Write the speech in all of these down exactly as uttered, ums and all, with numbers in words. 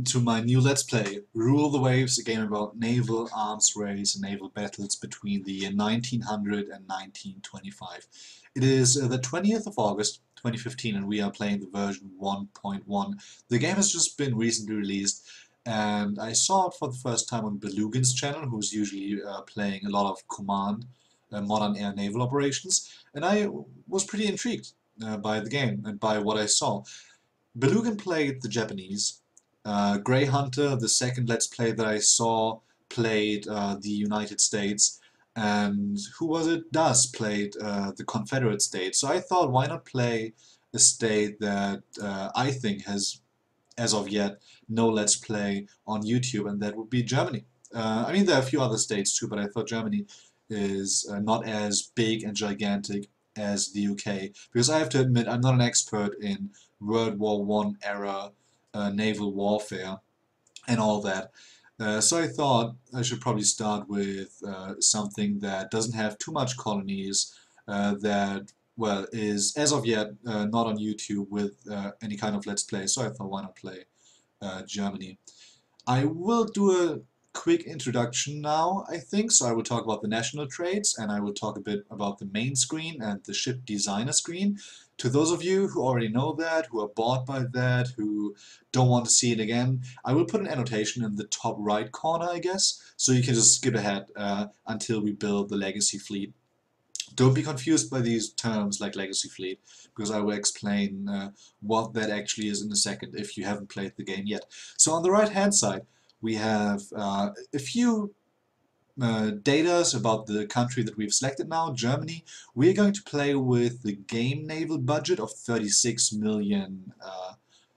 to my new Let's Play, Rule the Waves, a game about naval arms race and naval battles between the year nineteen hundred and nineteen twenty-five. It is uh, the twentieth of August twenty fifteen and we are playing the version one point one. The game has just been recently released and I saw it for the first time on Belugin's channel, who's usually uh, playing a lot of Command, uh, modern air naval operations, and I was pretty intrigued uh, by the game and by what I saw. Belugin played the Japanese. Uh, Grey Hunter, the second Let's Play that I saw, played uh, the United States, and who was it? Das played uh, the Confederate States. So I thought, why not play a state that uh, I think has, as of yet, no Let's Play on YouTube, and that would be Germany. Uh, I mean, there are a few other states too, but I thought Germany is uh, not as big and gigantic as the U K, because I have to admit I'm not an expert in World War One era uh, naval warfare and all that. Uh, so I thought I should probably start with uh, something that doesn't have too much colonies, uh, that, well, is as of yet uh, not on YouTube with uh, any kind of Let's Play, so I thought, why not play uh, Germany. I will do a quick introduction now, I think, so I will talk about the national traits and I will talk a bit about the main screen and the ship designer screen. To those of you who already know that, who are bored by that, who don't want to see it again, I will put an annotation in the top right corner, I guess, so you can just skip ahead uh, until we build the legacy fleet. Don't be confused by these terms like legacy fleet, because I will explain uh, what that actually is in a second if you haven't played the game yet. So on the right hand side we have uh, a few uh, datas about the country that we've selected now, Germany. We're going to play with the game naval budget of thirty-six million uh,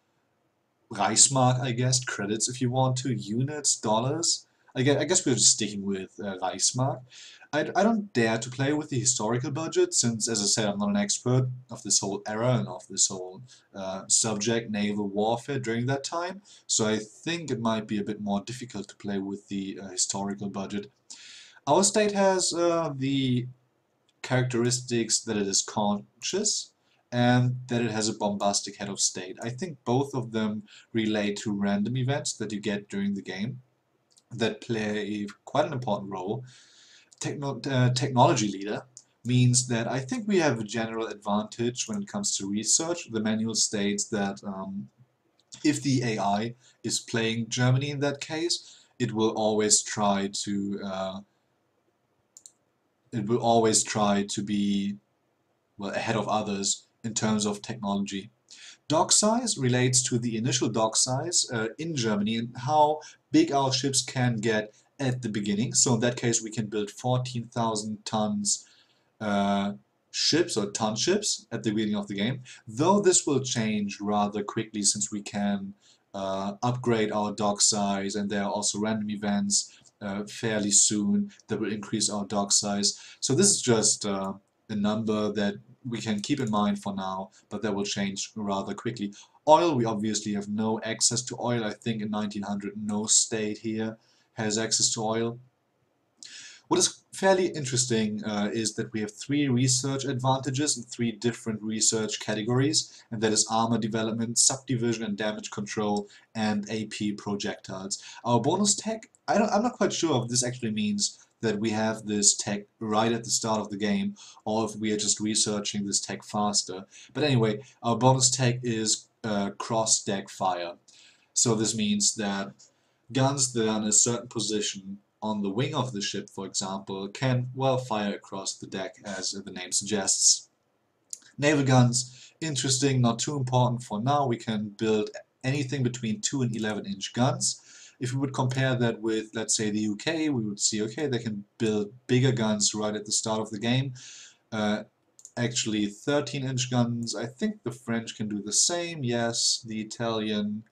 Reichsmark, I guess, credits if you want to, units, dollars. I guess, I guess we're just sticking with uh, Reichsmark. I, I don't dare to play with the historical budget since, as I said, I'm not an expert of this whole era and of this whole uh, subject, naval warfare, during that time. So I think it might be a bit more difficult to play with the uh, historical budget. Our state has uh, the characteristics that it is conscious and that it has a bombastic head of state. I think both of them relate to random events that you get during the game that play quite an important role. Techno uh, technology leader means that I think we have a general advantage when it comes to research. The manual states that um, if the A I is playing Germany in that case, it will always try to uh, it will always try to be, well, ahead of others in terms of technology. Dock size relates to the initial dock size uh, in Germany and how big our ships can get at the beginning. So in that case we can build fourteen thousand tons uh, ships or ton ships at the beginning of the game, though this will change rather quickly since we can uh, upgrade our dock size, and there are also random events uh, fairly soon that will increase our dock size. So this is just uh, a number that we can keep in mind for now, but that will change rather quickly. Oil, we obviously have no access to oil. I think in nineteen hundred no state here has access to oil. What is fairly interesting uh, is that we have three research advantages in three different research categories, and that is armor development, subdivision and damage control, and A P projectiles. Our bonus tech, I don't, I'm not quite sure if this actually means that we have this tech right at the start of the game, or if we are just researching this tech faster. But anyway, our bonus tech is uh, cross-deck fire. So this means that guns that are in a certain position on the wing of the ship, for example, can, well, fire across the deck, as the name suggests. Naval guns, interesting, not too important for now. We can build anything between two and eleven inch guns. If we would compare that with, let's say, the U K, we would see, okay, they can build bigger guns right at the start of the game. Uh, actually, thirteen inch guns. I think the French can do the same. Yes, the Italian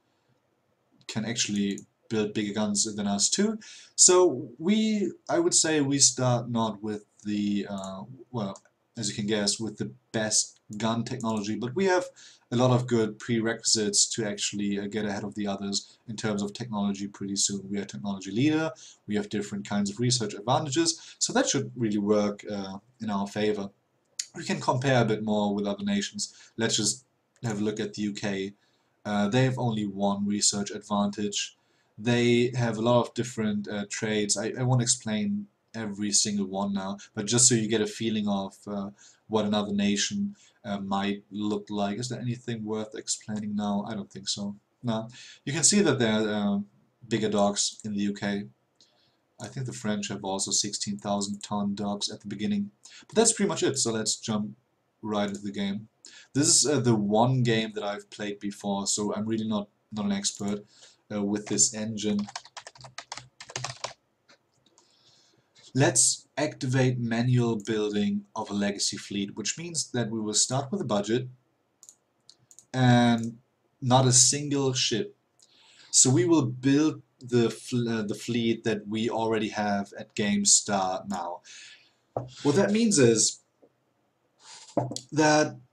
can actually build bigger guns than us too. So we, I would say, we start not with the, uh, well, as you can guess, with the best gun technology, but we have a lot of good prerequisites to actually uh, get ahead of the others in terms of technology pretty soon. We are technology leader, we have different kinds of research advantages, so that should really work uh, in our favor. We can compare a bit more with other nations. Let's just have a look at the U K. Uh, they have only one research advantage. They have a lot of different uh, trades. I, I won't explain every single one now, but just so you get a feeling of uh, what another nation uh, might look like. Is there anything worth explaining now? I don't think so. No. You can see that there are uh, bigger docks in the U K. I think the French have also sixteen thousand ton docks at the beginning. But that's pretty much it, so let's jump right into the game. This is uh, the one game that I've played before, so I'm really not, not an expert uh, with this engine. Let's activate manual building of a legacy fleet, which means that we will start with a budget and not a single ship. So we will build the, fl uh, the fleet that we already have at game start now. What that means is that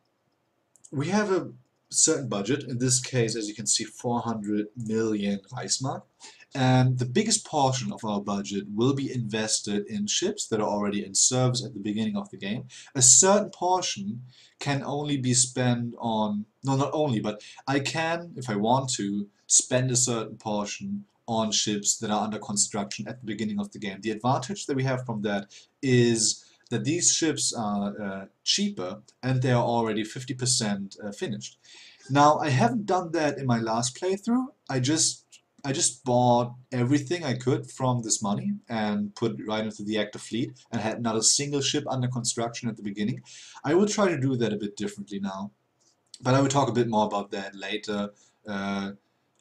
we have a certain budget, in this case, as you can see, four hundred million Reichsmark, and the biggest portion of our budget will be invested in ships that are already in service at the beginning of the game. A certain portion can only be spent on, no, not only, but I can, if I want to, spend a certain portion on ships that are under construction at the beginning of the game. The advantage that we have from that is that these ships are uh, cheaper and they are already fifty percent uh, finished. Now, I haven't done that in my last playthrough. I just I just bought everything I could from this money and put it right into the active fleet and had not a single ship under construction at the beginning. I will try to do that a bit differently now, but I will talk a bit more about that later. Uh,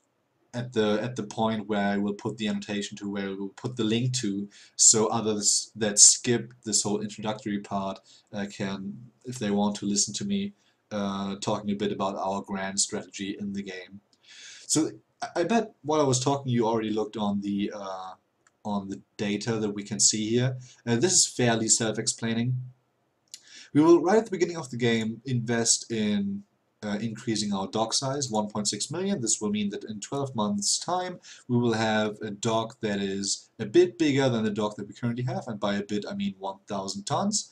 at the at the point where I will put the annotation to, where we will put the link to, so others that skip this whole introductory part uh, can, if they want to listen to me uh, talking a bit about our grand strategy in the game. So I bet while I was talking you already looked on the uh, on the data that we can see here. Uh, this is fairly self-explaining. We will, right at the beginning of the game, invest in uh, increasing our dock size, one point six million. This will mean that in twelve months' time we will have a dock that is a bit bigger than the dock that we currently have, and by a bit I mean one thousand tons.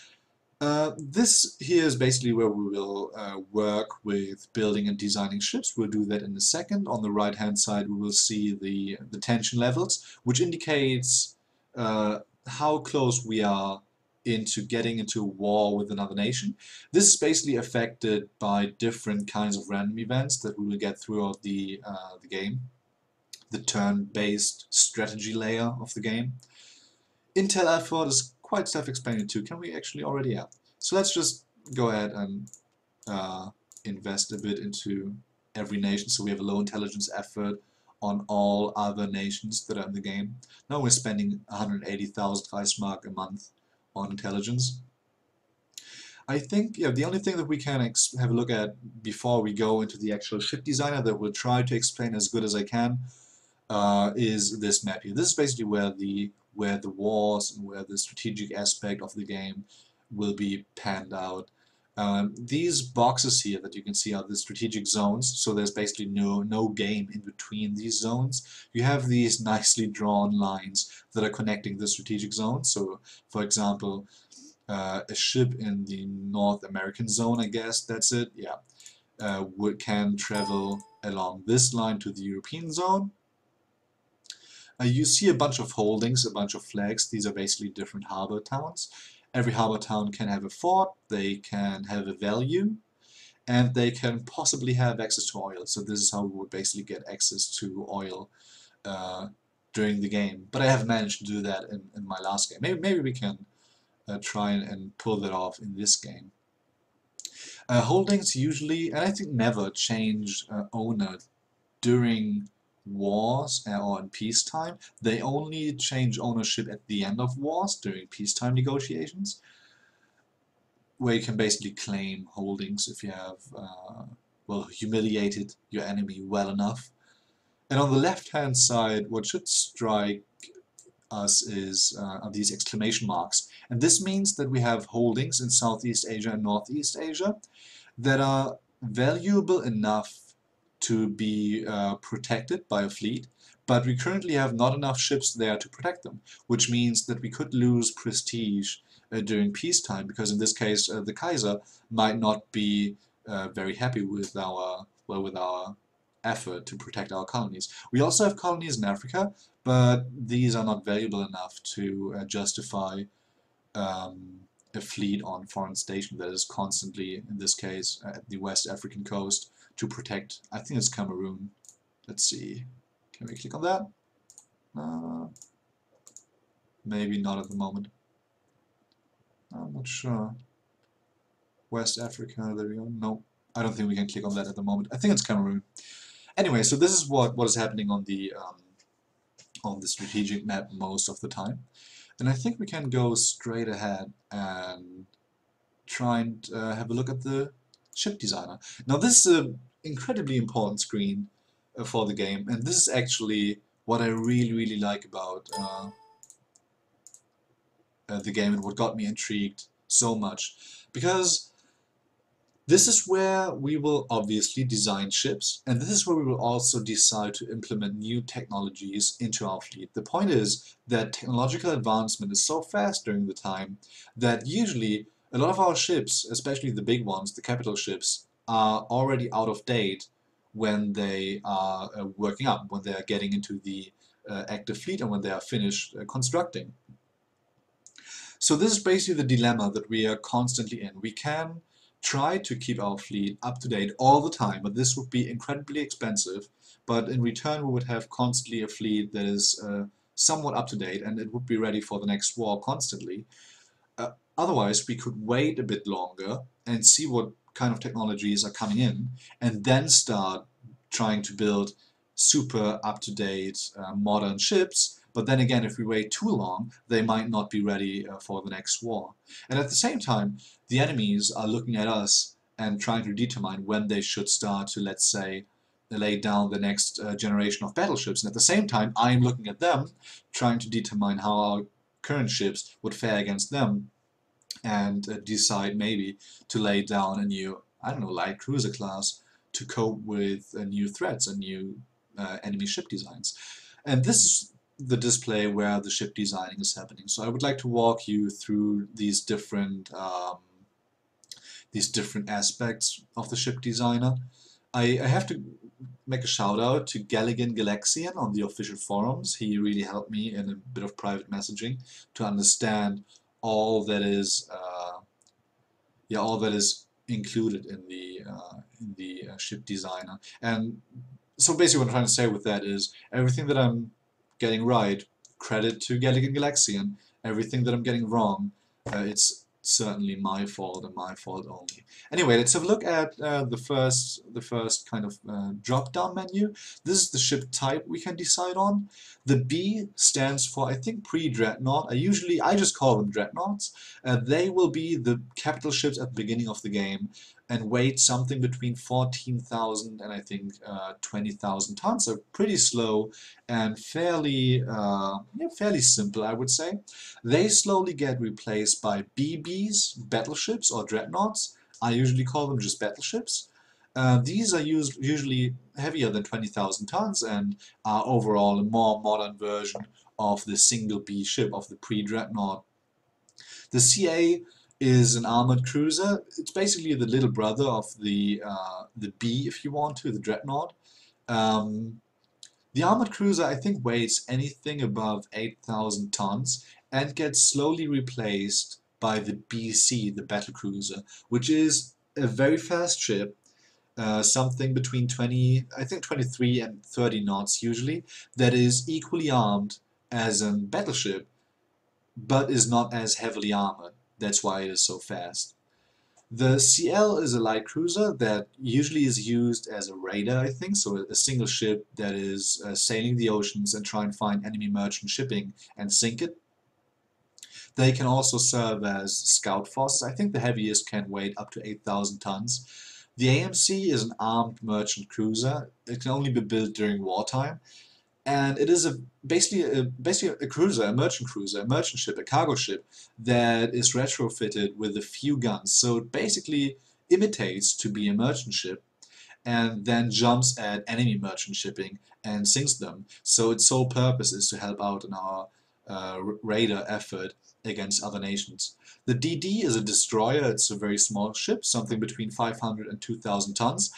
Uh, this here is basically where we will uh, work with building and designing ships. We'll do that in a second. On the right hand side we will see the, the tension levels, which indicates uh, how close we are into getting into a war with another nation. This is basically affected by different kinds of random events that we will get throughout the, uh, the game. The turn-based strategy layer of the game. Intel effort is quite self-explanatory too. Can we actually already have? So let's just go ahead and uh, invest a bit into every nation, so we have a low intelligence effort on all other nations that are in the game. Now we're spending one hundred eighty thousand Reichsmark a month on intelligence. I think yeah, the only thing that we can ex have a look at before we go into the actual ship designer that we'll try to explain as good as I can uh, is this map here. This is basically where the where the wars and where the strategic aspect of the game will be panned out. Um, these boxes here that you can see are the strategic zones, so there's basically no, no game in between these zones. You have these nicely drawn lines that are connecting the strategic zones. So, for example, uh, a ship in the North American zone, I guess that's it, yeah, uh, would, can travel along this line to the European zone. Uh, you see a bunch of holdings, a bunch of flags. These are basically different harbor towns. Every harbor town can have a fort, they can have a value, and they can possibly have access to oil. So this is how we would basically get access to oil uh, during the game. But I haven't managed to do that in, in my last game. Maybe, maybe we can uh, try and, and pull that off in this game. Uh, holdings usually, and I think never, change uh, owner during wars or in peacetime. They only change ownership at the end of wars during peacetime negotiations, where you can basically claim holdings if you have uh, well humiliated your enemy well enough. And on the left hand side, what should strike us is uh, are these exclamation marks, and this means that we have holdings in Southeast Asia and Northeast Asia that are valuable enough to be uh, protected by a fleet, but we currently have not enough ships there to protect them, which means that we could lose prestige uh, during peacetime, because in this case uh, the Kaiser might not be uh, very happy with our well, with our effort to protect our colonies. We also have colonies in Africa, but these are not valuable enough to uh, justify um, a fleet on foreign station that is constantly, in this case, at the West African coast to protect, I think it's Cameroon. Let's see, can we click on that? Uh, maybe not at the moment. I'm not sure. West Africa, there we go. No, I don't think we can click on that at the moment. I think it's Cameroon. Anyway, so this is what, what is happening on the um, on the strategic map most of the time. And I think we can go straight ahead and try and uh, have a look at the ship designer. Now this is an incredibly important screen uh, for the game, and this is actually what I really, really like about uh, uh, the game and what got me intrigued so much. Because this is where we will obviously design ships, and this is where we will also decide to implement new technologies into our fleet. The point is that technological advancement is so fast during the time that usually a lot of our ships, especially the big ones, the capital ships, are already out of date when they are uh, working up, when they are getting into the uh, active fleet and when they are finished uh, constructing. So this is basically the dilemma that we are constantly in. We can try to keep our fleet up to date all the time, but this would be incredibly expensive. But in return, we would have constantly a fleet that is uh, somewhat up to date, and it would be ready for the next war constantly. Uh, otherwise, we could wait a bit longer and see what kind of technologies are coming in, and then start trying to build super up-to-date uh, modern ships. But then again, if we wait too long, they might not be ready uh, for the next war. And at the same time, the enemies are looking at us and trying to determine when they should start to, let's say, lay down the next uh, generation of battleships. And at the same time, I'm looking at them, trying to determine how our current ships would fare against them, and uh, decide maybe to lay down a new, I don't know, light cruiser class to cope with uh, new threats and new uh, enemy ship designs. And this is the display where the ship designing is happening. So I would like to walk you through these different um, these different aspects of the ship designer. I, I have to make a shout out to Galligan Galaxian on the official forums. He really helped me in a bit of private messaging to understand all that is uh, yeah all that is included in the uh, in the uh, ship designer. And so basically what I'm trying to say with that is everything that I'm getting right, credit to Galligan Galaxian. Everything that I'm getting wrong, uh, it's certainly my fault and my fault only. Anyway, let's have a look at uh, the first the first kind of uh, drop-down menu. This is the ship type we can decide on. The B stands for, I think, pre-dreadnought. I usually I just call them dreadnoughts. Uh, they will be the capital ships at the beginning of the game and weight something between fourteen thousand and I think uh, twenty thousand tons. So pretty slow and fairly uh, yeah, fairly simple, I would say. They slowly get replaced by B Bs, battleships or dreadnoughts. I usually call them just battleships. Uh, these are used, usually heavier than twenty thousand tons and are overall a more modern version of the single B ship, of the pre-dreadnought. The C A is an armored cruiser. It's basically the little brother of the uh, the B, if you want to, the dreadnought. Um, the armored cruiser, I think, weighs anything above eight thousand tons and gets slowly replaced by the B C, the battle cruiser, which is a very fast ship, uh, something between twenty, I think twenty-three and thirty knots usually, that is equally armed as a battleship, but is not as heavily armored. That's why it is so fast. The C L is a light cruiser that usually is used as a raider, I think, so a single ship that is uh, sailing the oceans and trying to find enemy merchant shipping and sink it. They can also serve as scout forces. I think the heaviest can weigh up to eight thousand tons. The A M C is an armed merchant cruiser. It can only be built during wartime. And it is a basically a, basically a cruiser, a merchant cruiser, a merchant ship, a cargo ship that is retrofitted with a few guns. So it basically imitates to be a merchant ship and then jumps at enemy merchant shipping and sinks them. So its sole purpose is to help out in our uh, raider effort against other nations. The D D is a destroyer. It's a very small ship, something between five hundred and two thousand tons.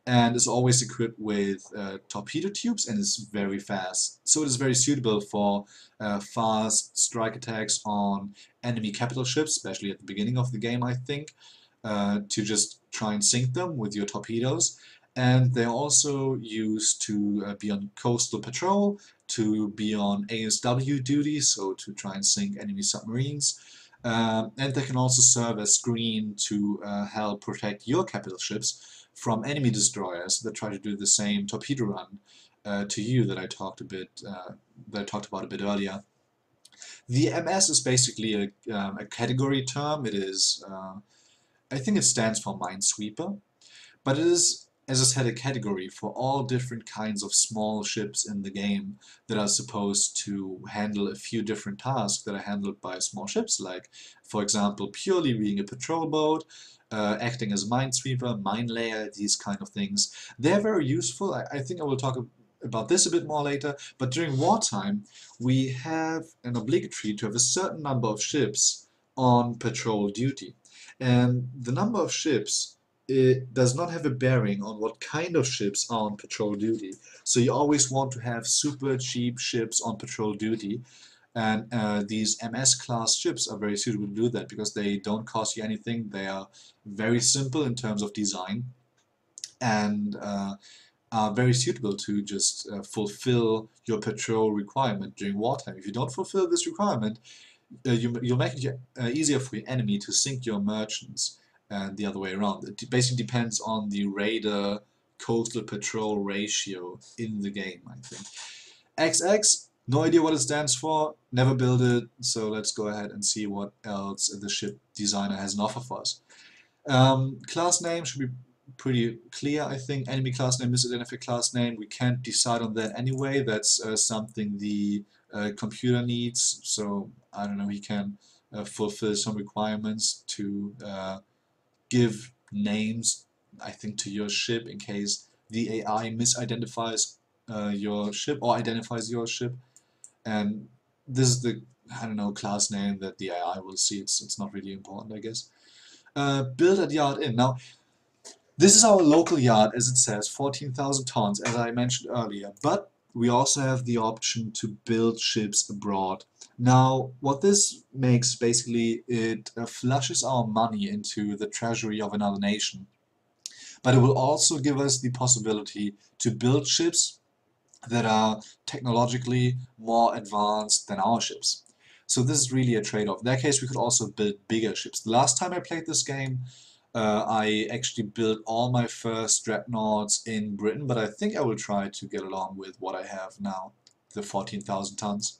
and is always equipped with uh, torpedo tubes and is very fast. So it is very suitable for uh, fast strike attacks on enemy capital ships, especially at the beginning of the game, I think, uh, to just try and sink them with your torpedoes. And they're also used to uh, be on coastal patrol, to be on A S W duty, so to try and sink enemy submarines. Um, and they can also serve as screen to uh, help protect your capital ships from enemy destroyers that try to do the same torpedo run uh, to you that I talked a bit uh, that I talked about a bit earlier. The M S is basically a, um, a category term. It is, uh, I think it stands for Minesweeper, but it is, as I said, a category for all different kinds of small ships in the game that are supposed to handle a few different tasks that are handled by small ships, like, for example, purely being a patrol boat, uh, acting as a minesweeper, mine layer, these kind of things. They're very useful. I, I think I will talk about this a bit more later, but during wartime we have an obligatory to have a certain number of ships on patrol duty. And the number of ships, it does not have a bearing on what kind of ships are on patrol duty. So you always want to have super cheap ships on patrol duty, and uh, these M S class ships are very suitable to do that because they don't cost you anything. They are very simple in terms of design, and uh, are very suitable to just uh, fulfill your patrol requirement during wartime. If you don't fulfill this requirement, uh, you, you'll make it uh, easier for your enemy to sink your merchants, and the other way around. It basically depends on the raider coastal patrol ratio in the game, I think. X X, no idea what it stands for, never built it, so let's go ahead and see what else the ship designer has an offer for us. Um, class name should be pretty clear, I think. Enemy class name, misidentified class name, we can't decide on that anyway. That's uh, something the uh, computer needs, so I don't know, he can uh, fulfill some requirements to uh, give names, I think, to your ship in case the A I misidentifies uh, your ship or identifies your ship. And this is the, I don't know, class name that the A I will see. It's, it's not really important, I guess. Uh, build at Yard Inn. Now, this is our local yard, as it says, fourteen thousand tons, as I mentioned earlier, but we also have the option to build ships abroad. Now, what this makes, basically, it uh, flushes our money into the treasury of another nation, but it will also give us the possibility to build ships that are technologically more advanced than our ships. So this is really a trade-off. In that case, we could also build bigger ships. The last time I played this game, uh, I actually built all my first dreadnoughts in Britain, but I think I will try to get along with what I have now, the fourteen thousand tons.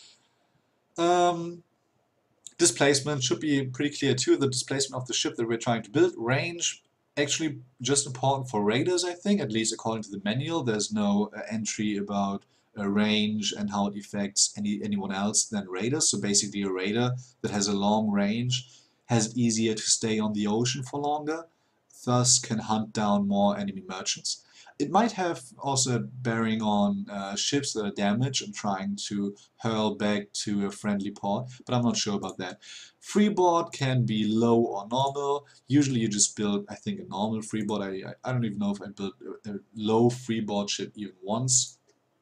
Um, displacement should be pretty clear too, the displacement of the ship that we're trying to build. Range, actually just important for raiders, I think, at least according to the manual. There's no uh, entry about uh, range and how it affects any anyone else than raiders. So basically a raider that has a long range has it easier to stay on the ocean for longer, thus can hunt down more enemy merchants. It might have also a bearing on uh, ships that are damaged and trying to hurl back to a friendly port, but I'm not sure about that. Freeboard can be low or normal. Usually you just build, I think, a normal freeboard. I, I, I don't even know if I built a, a low freeboard ship even once.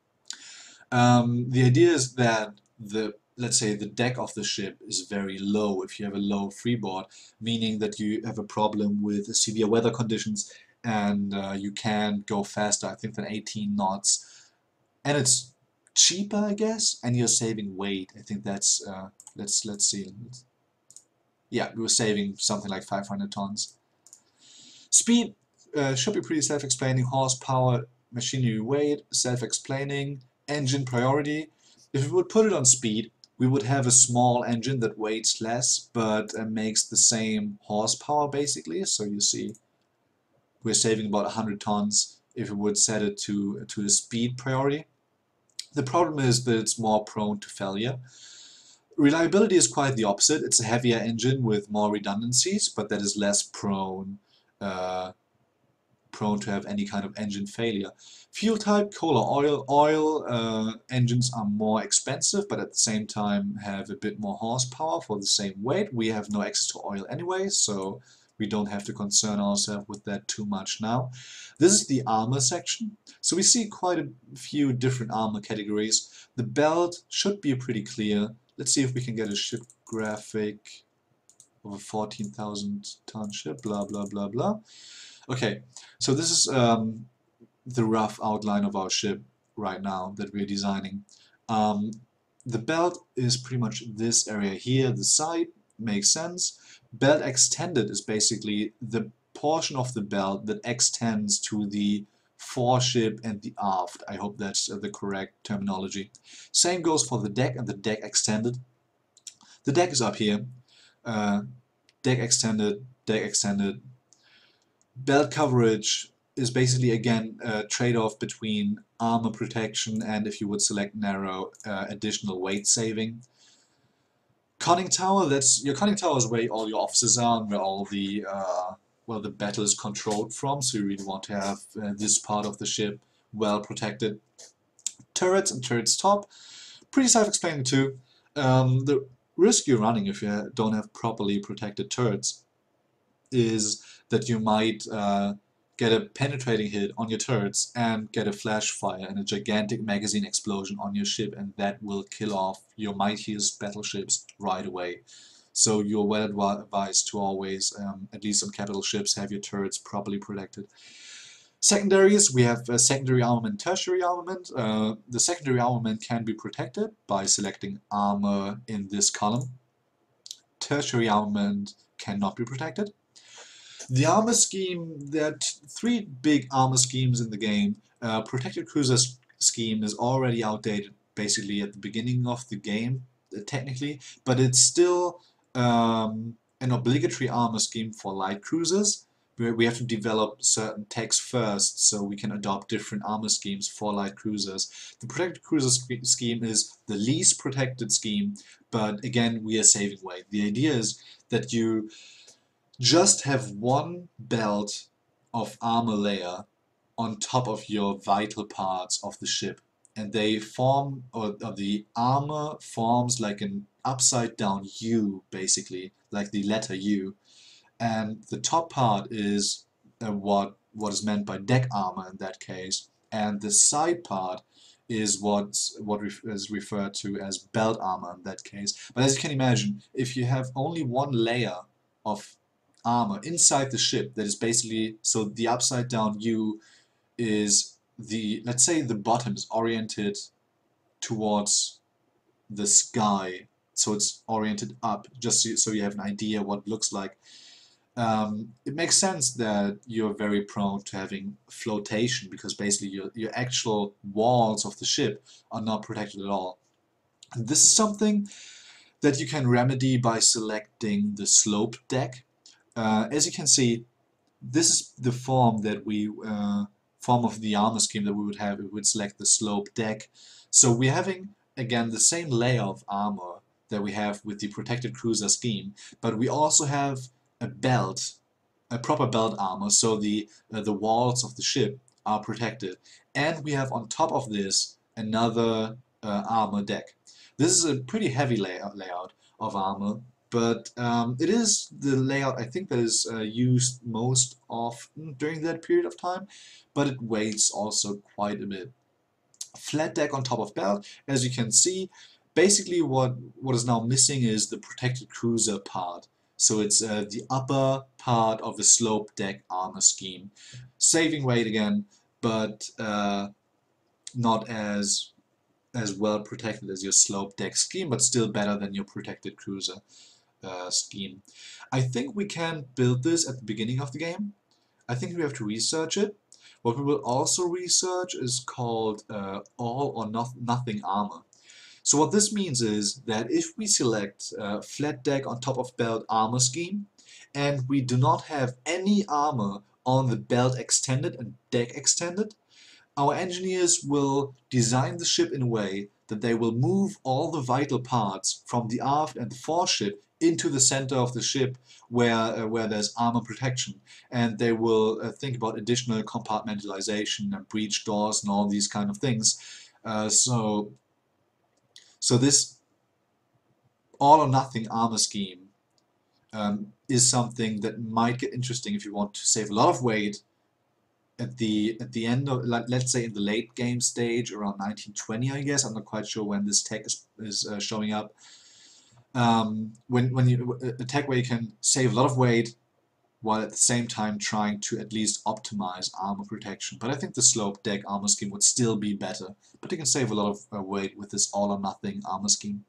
Um, the idea is that the, let's say, the deck of the ship is very low if you have a low freeboard, meaning that you have a problem with severe weather conditions and uh, you can go faster, I think, than eighteen knots. And it's cheaper, I guess, and you're saving weight. I think that's, uh, let's, let's see. Yeah, we were saving something like five hundred tons. Speed uh, should be pretty self-explaining. Horsepower, machinery weight, self-explaining. Engine priority. If we would put it on speed, we would have a small engine that weighs less but uh, makes the same horsepower basically. So you see we're saving about one hundred tons if we would set it to, to a speed priority. The problem is that it's more prone to failure. Reliability is quite the opposite. It's a heavier engine with more redundancies, but that is less prone uh, prone to have any kind of engine failure. Fuel type, coal or oil. Oil uh, engines are more expensive, but at the same time have a bit more horsepower for the same weight. We have no access to oil anyway, so We don't have to concern ourselves with that too much now. This is the armor section. So we see quite a few different armor categories. The belt should be pretty clear. Let's see if we can get a ship graphic of a fourteen thousand ton ship, blah blah blah blah. Okay, so this is um, the rough outline of our ship right now that we're designing. Um, the belt is pretty much this area here. The side makes sense. Belt extended is basically the portion of the belt that extends to the foreship and the aft. I hope that's uh, the correct terminology. Same goes for the deck and the deck extended. The deck is up here. Uh, deck extended, deck extended. Belt coverage is basically again a trade-off between armor protection and, if you would select narrow, uh, additional weight saving. Conning tower, that's your conning tower is where all your officers are and where all the uh, well the battle is controlled from, so you really want to have uh, this part of the ship well protected. Turrets and turrets top, pretty self-explaining too. Um, the risk you're running if you don't have properly protected turrets is that you might uh, get a penetrating hit on your turrets and get a flash fire and a gigantic magazine explosion on your ship, and that will kill off your mightiest battleships right away. So you're well advised to always, um, at least on capital ships, have your turrets properly protected. Secondaries, we have uh, secondary armament, tertiary armament. Uh, the secondary armament can be protected by selecting armor in this column. Tertiary armament cannot be protected. The armor scheme, there are three big armor schemes in the game. Uh, Protected Cruiser scheme is already outdated basically at the beginning of the game, uh, technically, but it's still um, an obligatory armor scheme for light cruisers. Where we have to develop certain techs first so we can adopt different armor schemes for light cruisers. The Protected Cruiser scheme is the least protected scheme, but again, we are saving weight. The idea is that you just have one belt of armor layer on top of your vital parts of the ship, and they form, or, or the armor forms like an upside down U, basically, like the letter U, and the top part is uh, what what is meant by deck armor in that case, and the side part is what's, what ref is referred to as belt armor in that case. But as you can imagine, if you have only one layer of armor inside the ship that is basically, so the upside down U is the, let's say the bottom is oriented towards the sky, so it's oriented up, just so, so you have an idea what it looks like. Um, it makes sense that you're very prone to having flotation, because basically your, your actual walls of the ship are not protected at all. And this is something that you can remedy by selecting the slope deck. Uh, as you can see, this is the form that we uh, form of the armor scheme that we would have if we would select the slope deck. So we're having again the same layer of armor that we have with the Protected Cruiser scheme, but we also have a belt, a proper belt armor, so the uh, the walls of the ship are protected, and we have on top of this another uh, armor deck. This is a pretty heavy layout layout of armor. But um, it is the layout I think that is uh, used most often during that period of time, but it weighs also quite a bit. Flat deck on top of belt, as you can see, basically what, what is now missing is the Protected Cruiser part. So it's uh, the upper part of the slope deck armor scheme. Saving weight again, but uh, not as, as well protected as your slope deck scheme, but still better than your Protected Cruiser Uh, scheme. I think we can build this at the beginning of the game. I think we have to research it. What we will also research is called uh, all or not nothing armor. So what this means is that if we select uh, flat deck on top of belt armor scheme, and we do not have any armor on the belt extended and deck extended, our engineers will design the ship in a way that they will move all the vital parts from the aft and the foreship into the center of the ship where, uh, where there's armor protection, and they will uh, think about additional compartmentalization and breach doors and all these kind of things. Uh, so, so this all or nothing armor scheme um, is something that might get interesting if you want to save a lot of weight at the at the end of, like, let's say in the late game stage around nineteen twenty, I guess. I'm not quite sure when this tech is, is uh, showing up. Um, when when you a tech where you can save a lot of weight while at the same time trying to at least optimize armor protection. But I think the slope deck armor scheme would still be better. But you can save a lot of uh, weight with this all or nothing armor scheme.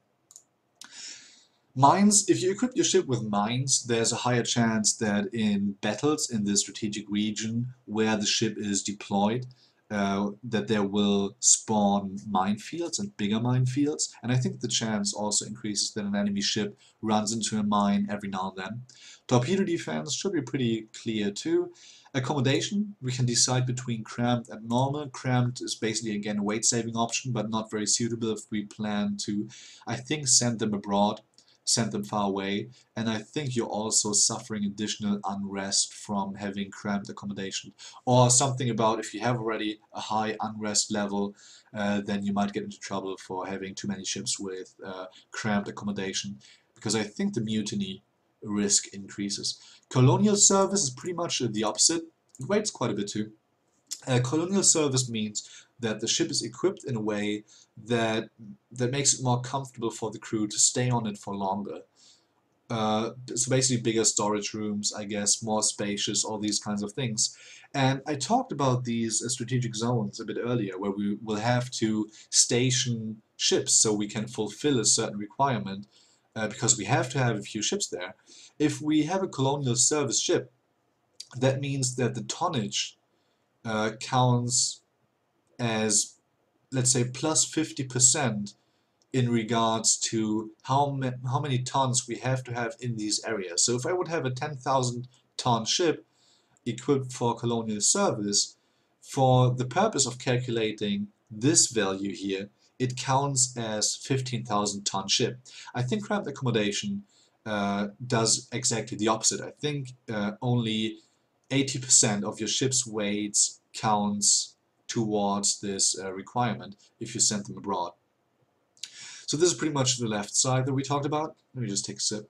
Mines, if you equip your ship with mines, there's a higher chance that in battles in the strategic region where the ship is deployed, uh, that there will spawn minefields and bigger minefields. And I think the chance also increases that an enemy ship runs into a mine every now and then. Torpedo defense should be pretty clear too. Accommodation, we can decide between cramped and normal. Cramped is basically again a weight saving option, but not very suitable if we plan to, I think, send them abroad. Send them far away, and I think you're also suffering additional unrest from having cramped accommodation. Or something about if you have already a high unrest level, uh, then you might get into trouble for having too many ships with uh, cramped accommodation, because I think the mutiny risk increases. Colonial service is pretty much the opposite. It weights quite a bit too. Uh, colonial service means that the ship is equipped in a way that that makes it more comfortable for the crew to stay on it for longer. Uh, so basically bigger storage rooms, I guess, more spacious, all these kinds of things. And I talked about these uh, strategic zones a bit earlier, where we will have to station ships so we can fulfill a certain requirement, uh, because we have to have a few ships there. If we have a colonial service ship, that means that the tonnage uh, counts as, let's say, plus fifty percent in regards to how, ma how many tons we have to have in these areas. So if I would have a ten thousand ton ship equipped for colonial service, for the purpose of calculating this value here, it counts as fifteen thousand ton ship. I think cramped accommodation uh, does exactly the opposite. I think uh, only eighty percent of your ship's weights counts towards this uh, requirement if you send them abroad. So this is pretty much the left side that we talked about. Let me just take a sip.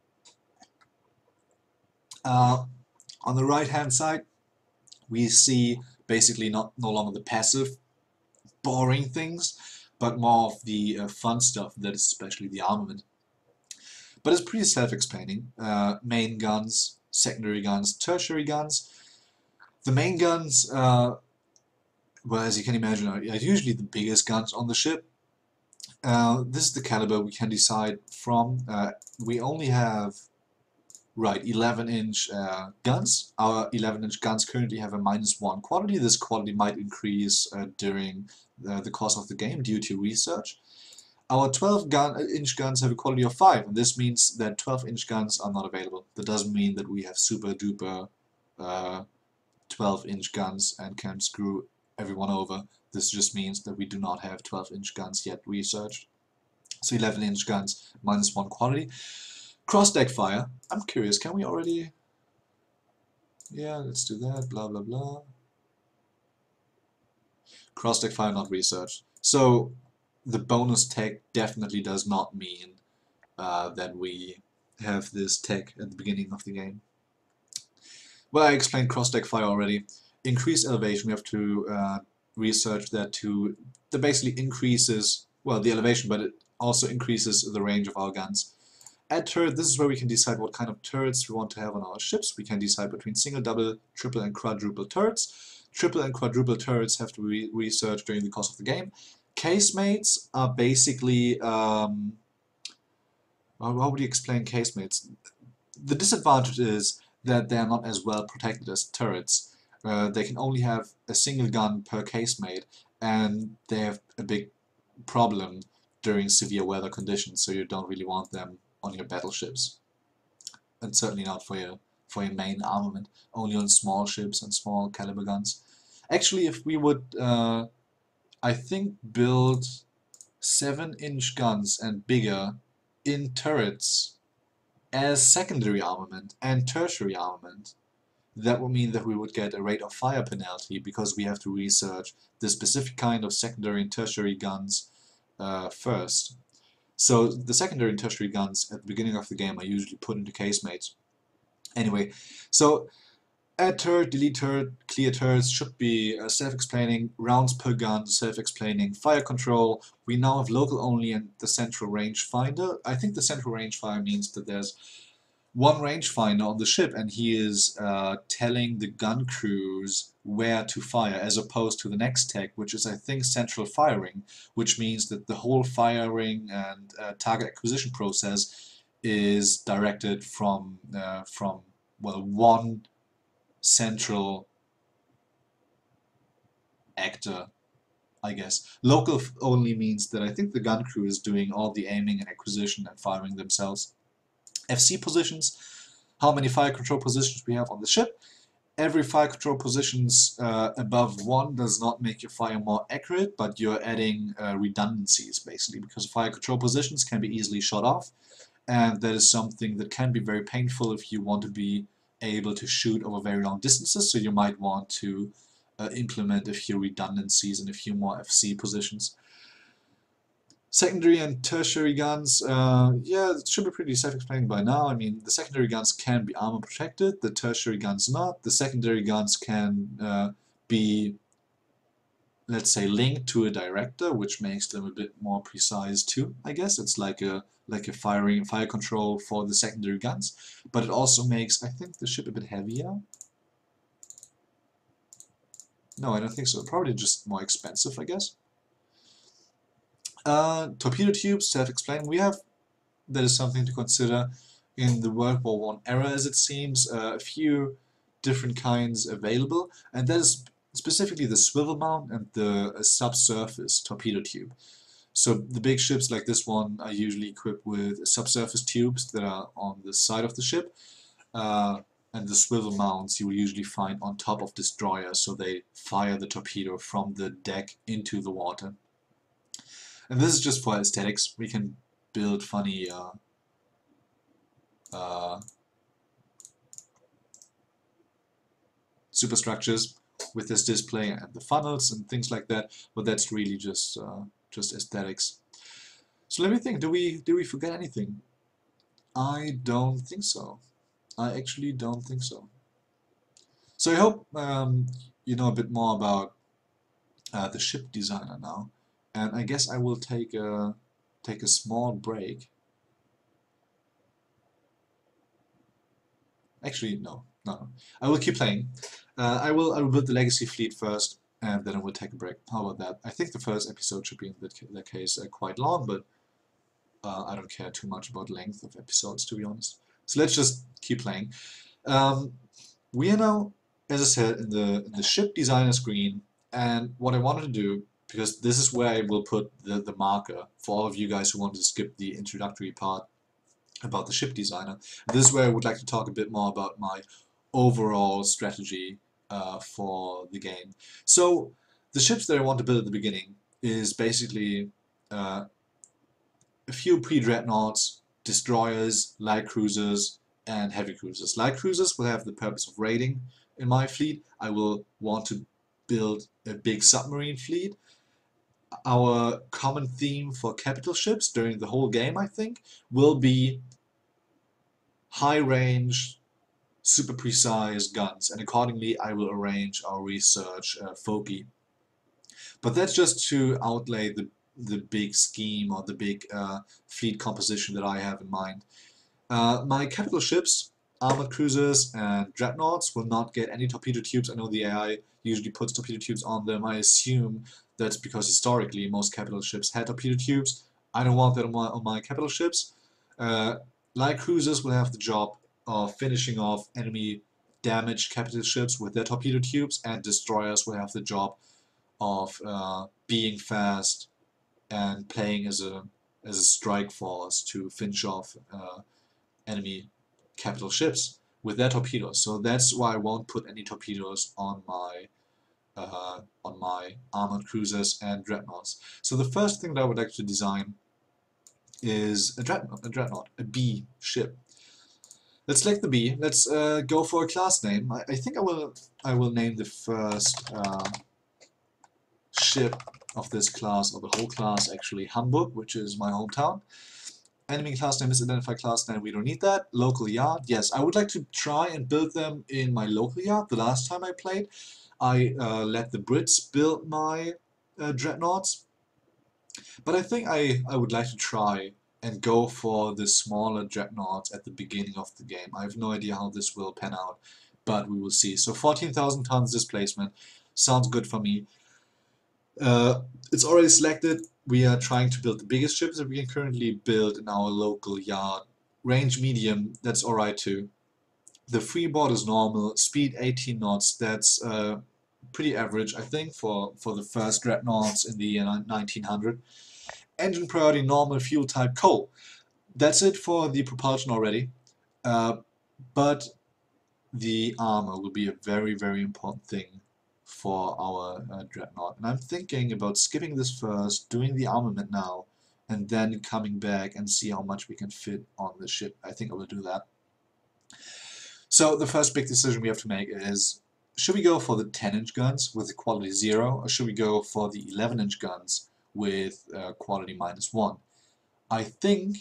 Uh, on the right hand side, we see basically not no longer the passive, boring things, but more of the uh, fun stuff, that is especially the armament. But it's pretty self-explaining. Uh, main guns, secondary guns, tertiary guns. The main guns, uh, well, as you can imagine, are usually the biggest guns on the ship. Uh, this is the caliber we can decide from. Uh, we only have, right, eleven inch uh, guns. Our eleven inch guns currently have a minus one quality. This quality might increase uh, during the, the course of the game due to research. Our twelve inch guns have a quality of five, and this means that twelve inch guns are not available. That doesn't mean that we have super duper uh, twelve inch guns and can screw everyone over. This just means that we do not have twelve inch guns yet researched. So eleven inch guns, minus one quality. Cross-deck fire. I'm curious, can we already... Yeah, let's do that, blah blah blah. Cross-deck fire not researched. So the bonus tech definitely does not mean uh, that we have this tech at the beginning of the game. Well, I explained cross-deck fire already. Increased elevation, we have to uh, research that to, that basically increases, well, the elevation, but it also increases the range of our guns. Add turret, this is where we can decide what kind of turrets we want to have on our ships. We can decide between single, double, triple and quadruple turrets. Triple and quadruple turrets have to be researched during the course of the game. Casemates are basically, um, well, how would you explain casemates? The disadvantage is that they are not as well protected as turrets. Uh, they can only have a single gun per casemate, and they have a big problem during severe weather conditions, so you don't really want them on your battleships. And certainly not for your, for your main armament, only on small ships and small caliber guns. Actually, if we would, uh, I think, build seven inch guns and bigger in turrets as secondary armament and tertiary armament, that would mean that we would get a rate of fire penalty, because we have to research the specific kind of secondary and tertiary guns uh, first. So the secondary and tertiary guns at the beginning of the game are usually put into casemates. Anyway, so add turret, delete turret, clear turrets should be uh, self-explaining, rounds per gun, self-explaining, fire control. We now have local only and the central rangefinder. I think the central rangefinder means that there's one rangefinder on the ship and he is uh, telling the gun crews where to fire, as opposed to the next tech, which is I think central firing, which means that the whole firing and uh, target acquisition process is directed from uh, from well one central actor, I guess. Local only means that I think the gun crew is doing all the aiming and acquisition and firing themselves. F C positions, how many fire control positions we have on the ship. Every fire control positions uh, above one does not make your fire more accurate, but you're adding uh, redundancies basically, because fire control positions can be easily shot off, and that is something that can be very painful if you want to be able to shoot over very long distances, so you might want to uh, implement a few redundancies and a few more F C positions. Secondary and tertiary guns, uh, yeah, it should be pretty self-explaining by now. I mean, the secondary guns can be armor protected, the tertiary guns not. The secondary guns can uh, be, let's say, linked to a director, which makes them a bit more precise too, I guess. It's like a like a firing fire control for the secondary guns, but it also makes, I think, the ship a bit heavier. No, I don't think so. Probably just more expensive, I guess. Uh, torpedo tubes, self-explain. We have, that is something to consider in the World War One era, as it seems, uh, a few different kinds available, and that is specifically the swivel mount and the uh, subsurface torpedo tube. So the big ships like this one are usually equipped with subsurface tubes that are on the side of the ship, uh, and the swivel mounts you will usually find on top of destroyers, so they fire the torpedo from the deck into the water. And this is just for aesthetics. We can build funny uh, uh, superstructures with this display and the funnels and things like that, but that's really just uh, just aesthetics. So let me think. Do we do we forget anything? I don't think so. I actually don't think so. So I hope um, you know a bit more about uh, the ship designer now, and I guess I will take a take a small break. Actually, no, no, no. I will keep playing. Uh, I will I will build the legacy fleet first, and then I will take a break. How about that? I think the first episode should be in that, that case uh, quite long, but uh, I don't care too much about length of episodes, to be honest. So let's just keep playing. Um, we are now, as I said, in the in the ship designer screen, and what I wanted to do, because this is where I will put the the marker for all of you guys who want to skip the introductory part about the ship designer. This is where I would like to talk a bit more about my overall strategy uh, for the game. So the ships that I want to build at the beginning is basically uh, a few pre-dreadnoughts, destroyers, light cruisers, and heavy cruisers. Light cruisers will have the purpose of raiding in my fleet. I will want to build a big submarine fleet. Our common theme for capital ships during the whole game, I think, will be high range, super precise guns, and accordingly I will arrange our research uh, foci. But that's just to outlay the, the big scheme or the big uh, fleet composition that I have in mind. Uh, my capital ships, armored cruisers and dreadnoughts, will not get any torpedo tubes. I know the A I usually puts torpedo tubes on them. I assume that's because historically most capital ships had torpedo tubes. I don't want that on my, on my capital ships. Uh, light cruisers will have the job of finishing off enemy damaged capital ships with their torpedo tubes, and destroyers will have the job of uh, being fast and playing as a as a strike force to finish off uh, enemy capital ships with their torpedoes. So that's why I won't put any torpedoes on my uh, on my armored cruisers and dreadnoughts. So the first thing that I would like to design is a dreadnought, a dreadnought, a B ship. Let's select the B. Let's uh, go for a class name. I, I think I will I will name the first uh, ship of this class, or the whole class actually, Hamburg, which is my hometown. Enemy class name is identified class name. We don't need that. Local yard. Yes, I would like to try and build them in my local yard. The last time I played, I uh, let the Brits build my uh, dreadnoughts. But I think I, I would like to try and go for the smaller dreadnoughts at the beginning of the game. I have no idea how this will pan out, but we will see. So fourteen thousand tons displacement sounds good for me. Uh, it's already selected. We are trying to build the biggest ships that we can currently build in our local yard. Range medium, that's alright too. The freeboard is normal. Speed eighteen knots, that's uh, pretty average, I think, for, for the first dreadnoughts in the year nineteen hundred. Engine priority normal, fuel type coal. That's it for the propulsion already. Uh, but the armor will be a very, very important thing for our uh, dreadnought. And I'm thinking about skipping this first, doing the armament now, and then coming back and see how much we can fit on the ship. I think I will do that. So the first big decision we have to make is, should we go for the ten inch guns with the quality zero, or should we go for the eleven inch guns with uh, quality minus one? I think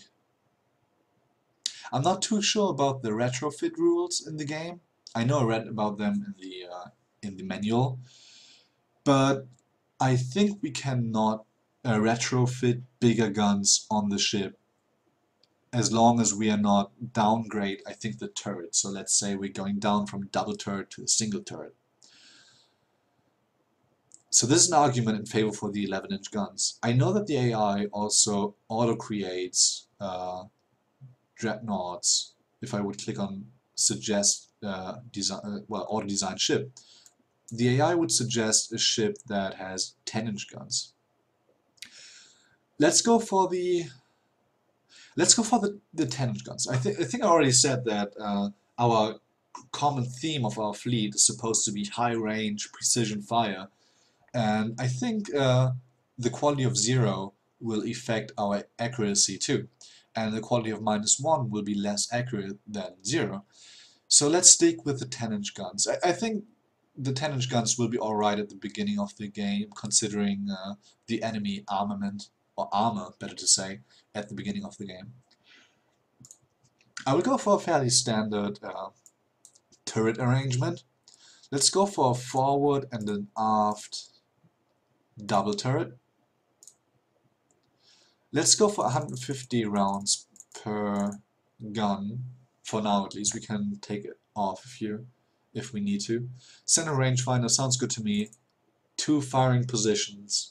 I'm not too sure about the retrofit rules in the game. I know I read about them in the uh, in the manual, but I think we cannot uh, retrofit bigger guns on the ship as long as we are not downgrade, I think, the turret. So let's say we're going down from double turret to a single turret. So this is an argument in favor for the eleven inch guns. I know that the A I also auto-creates uh, dreadnoughts. If I would click on suggest uh, design, uh, well, auto-design ship, the A I would suggest a ship that has ten inch guns. Let's go for the let's go for the, the ten inch guns. I think I think I already said that uh, our common theme of our fleet is supposed to be high range precision fire, and I think uh, the quality of zero will affect our accuracy too, and the quality of minus one will be less accurate than zero. So let's stick with the ten inch guns. I, I think the ten inch guns will be alright at the beginning of the game, considering uh, the enemy armament, or armor, better to say, at the beginning of the game. I will go for a fairly standard uh, turret arrangement. Let's go for a forward and an aft double turret. Let's go for one hundred fifty rounds per gun, for now at least. We can take it off if you if we need to. Center rangefinder sounds good to me. Two firing positions,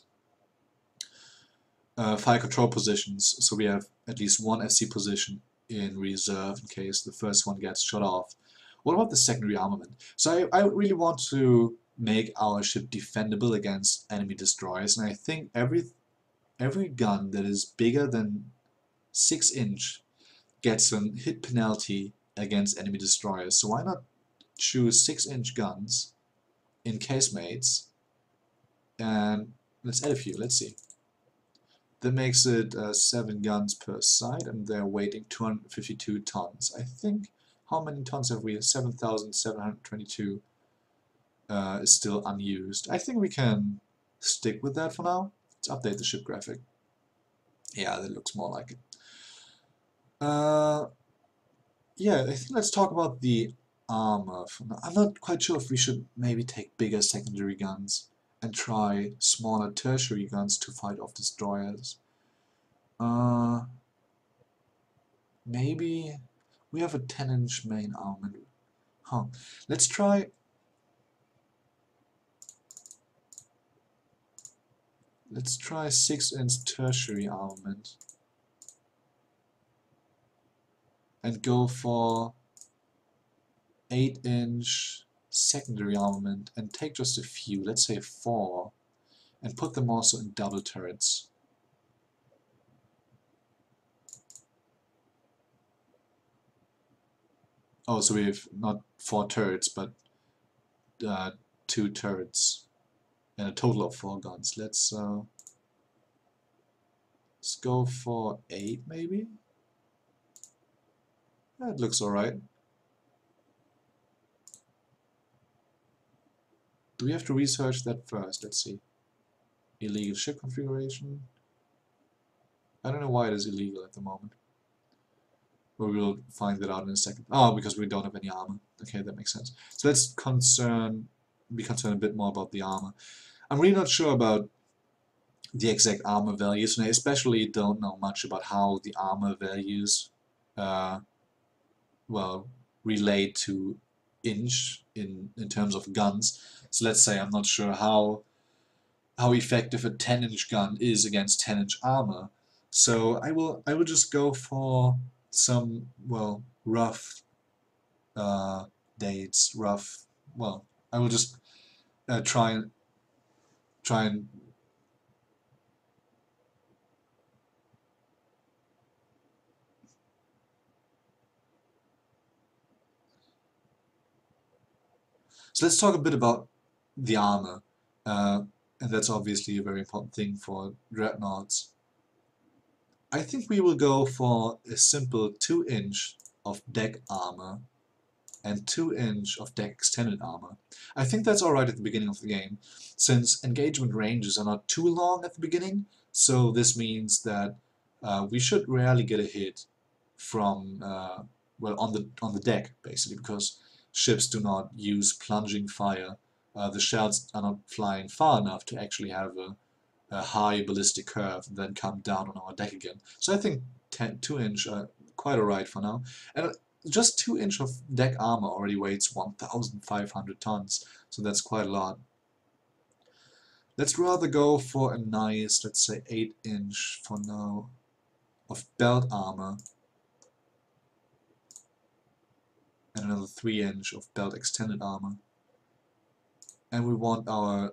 uh, fire control positions, so we have at least one F C position in reserve in case the first one gets shot off. What about the secondary armament? So I, I really want to make our ship defendable against enemy destroyers, and I think every every gun that is bigger than six inch gets a hit penalty against enemy destroyers. So why not choose six inch guns in casemates, and let's add a few. Let's see. That makes it uh, seven guns per side, and they're weighing two hundred fifty-two tons. I think, how many tons have we? seven thousand seven hundred twenty-two uh, is still unused. I think we can stick with that for now. Let's update the ship graphic. Yeah, that looks more like it. Uh, yeah, I think let's talk about the armor. I'm not quite sure if we should maybe take bigger secondary guns and try smaller tertiary guns to fight off destroyers. Uh, maybe we have a ten inch main armament. Huh. Let's try. Let's try six inch tertiary armament and go for eight inch secondary armament and take just a few, let's say four, and put them also in double turrets. Oh, so we have not four turrets, but uh, two turrets and a total of four guns. Let's uh, let's go for eight, maybe. That looks alright. Do we have to research that first? Let's see. Illegal ship configuration. I don't know why it is illegal at the moment. Well, we'll find that out in a second. Oh, because we don't have any armor. Okay, that makes sense. So let's concern, be concerned a bit more about the armor. I'm really not sure about the exact armor values, and I especially don't know much about how the armor values, uh, well, relate to inch in, in terms of guns. So let's say I'm not sure how how effective a ten inch gun is against ten inch armor. So I will I will just go for some, well, rough uh, dates, rough, well, I will just uh, try and try and so let's talk a bit about the armor, uh, and that's obviously a very important thing for dreadnoughts. I think we will go for a simple two inch of deck armor and two inch of deck extended armor. I think that's alright at the beginning of the game, since engagement ranges are not too long at the beginning, so this means that uh, we should rarely get a hit from, uh, well, on the, on the deck, basically, because ships do not use plunging fire. Uh, the shells are not flying far enough to actually have a, a high ballistic curve and then come down on our deck again. So I think ten, two inch are quite alright for now. And just two inch of deck armor already weighs one thousand five hundred tons, so that's quite a lot. Let's rather go for a nice, let's say eight inch for now, of belt armor, and another three inch of belt extended armor. And we want our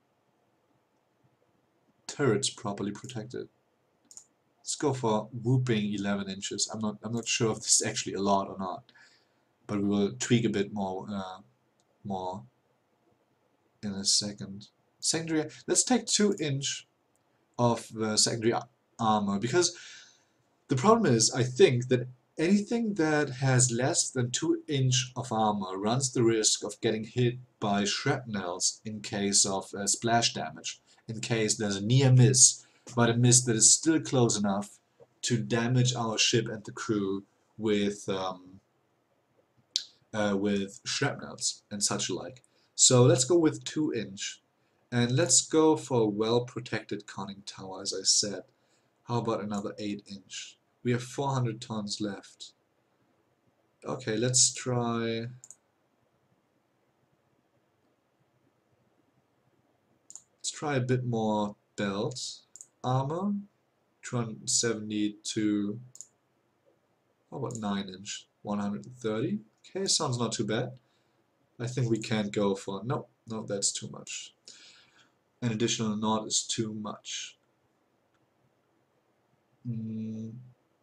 turrets properly protected. Let's go for whooping eleven inches. I'm not I'm not sure if this is actually a lot or not, but we will tweak a bit more uh, more in a second. Secondary, let's take two inch of uh, secondary armor, because the problem is, I think, that anything that has less than two inch of armor runs the risk of getting hit by shrapnels in case of uh, splash damage, in case there's a near miss, but a miss that is still close enough to damage our ship and the crew with um, uh, with shrapnels and such like. So let's go with two inch, and let's go for a well-protected conning tower, as I said. How about another eight inch? We have four hundred tons left. Okay, let's try... Let's try a bit more belt armor. two hundred seventy to... How about nine inch? one hundred thirty? Okay, sounds not too bad. I think we can go for... No, no, that's too much. An additional knot is too much. Mm.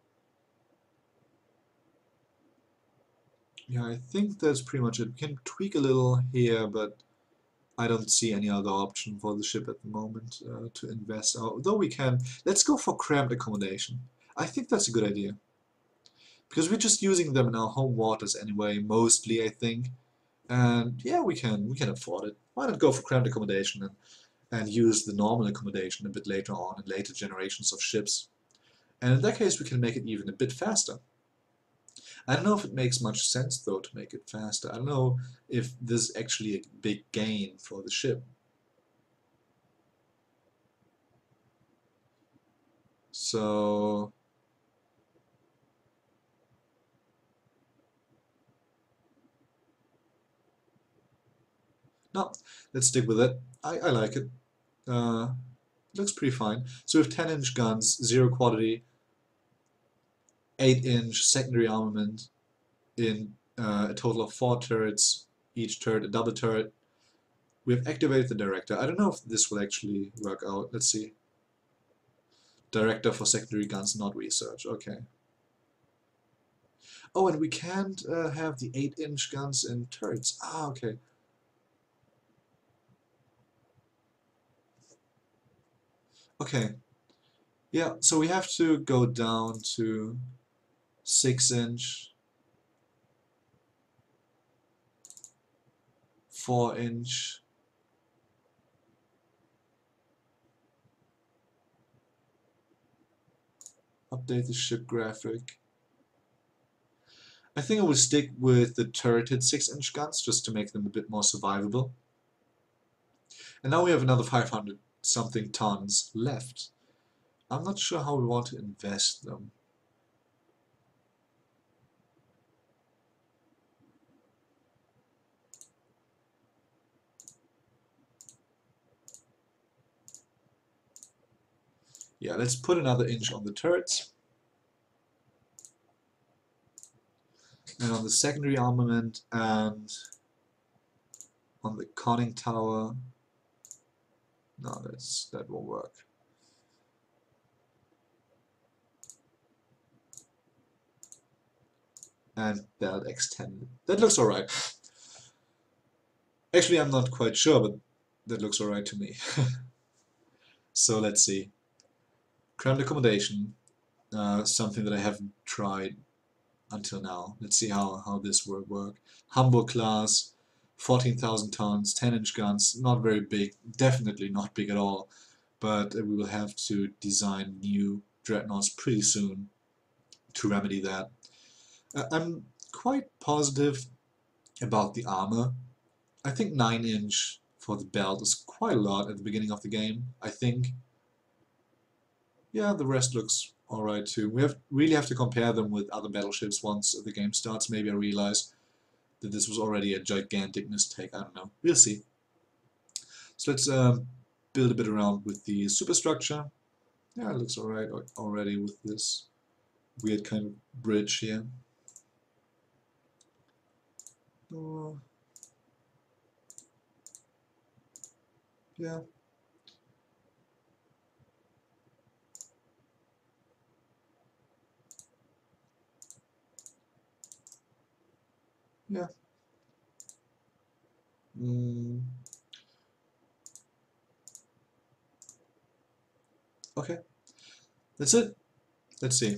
Yeah, I think that's pretty much it. We can tweak a little here, but I don't see any other option for the ship at the moment uh, to invest. Although we can, let's go for cramped accommodation. I think that's a good idea. Because we're just using them in our home waters anyway, mostly, I think. And yeah, we can we can afford it. Why not go for cramped accommodation and, and use the normal accommodation a bit later on in later generations of ships. And in that case, we can make it even a bit faster. I don't know if it makes much sense, though, to make it faster. I don't know if this is actually a big gain for the ship. So... No, let's stick with it. I, I like it. Uh, looks pretty fine. So we have ten inch guns, zero quality, eight inch secondary armament in uh, a total of four turrets, each turret a double turret. We have activated the director. I don't know if this will actually work out. Let's see. Director for secondary guns, not research. Okay. Oh, and we can't uh, have the eight inch guns in turrets. Ah, okay. Okay. Yeah, so we have to go down to six inch, four inch, update the ship graphic. I think I will stick with the turreted six inch guns just to make them a bit more survivable. And now we have another five hundred something tons left. I'm not sure how we want to invest them. Yeah, let's put another inch on the turrets. And on the secondary armament and on the conning tower. No, that's that won't work. And belt extended. That looks alright. Actually, I'm not quite sure, but that looks alright to me. So let's see. Cramped accommodation, uh, something that I haven't tried until now. Let's see how, how this will work. Hamburg class, fourteen thousand tons, ten inch guns, not very big, definitely not big at all, but we will have to design new dreadnoughts pretty soon to remedy that. Uh, I'm quite positive about the armor. I think nine inch for the belt is quite a lot at the beginning of the game, I think. Yeah, the rest looks alright too. We have really have to compare them with other battleships once the game starts. Maybe I realize that this was already a gigantic mistake. I don't know. We'll see. So let's um, build a bit around with the superstructure. Yeah, it looks alright already with this weird kind of bridge here. Oh, yeah. Yeah. Mm. Okay. That's it. Let's see.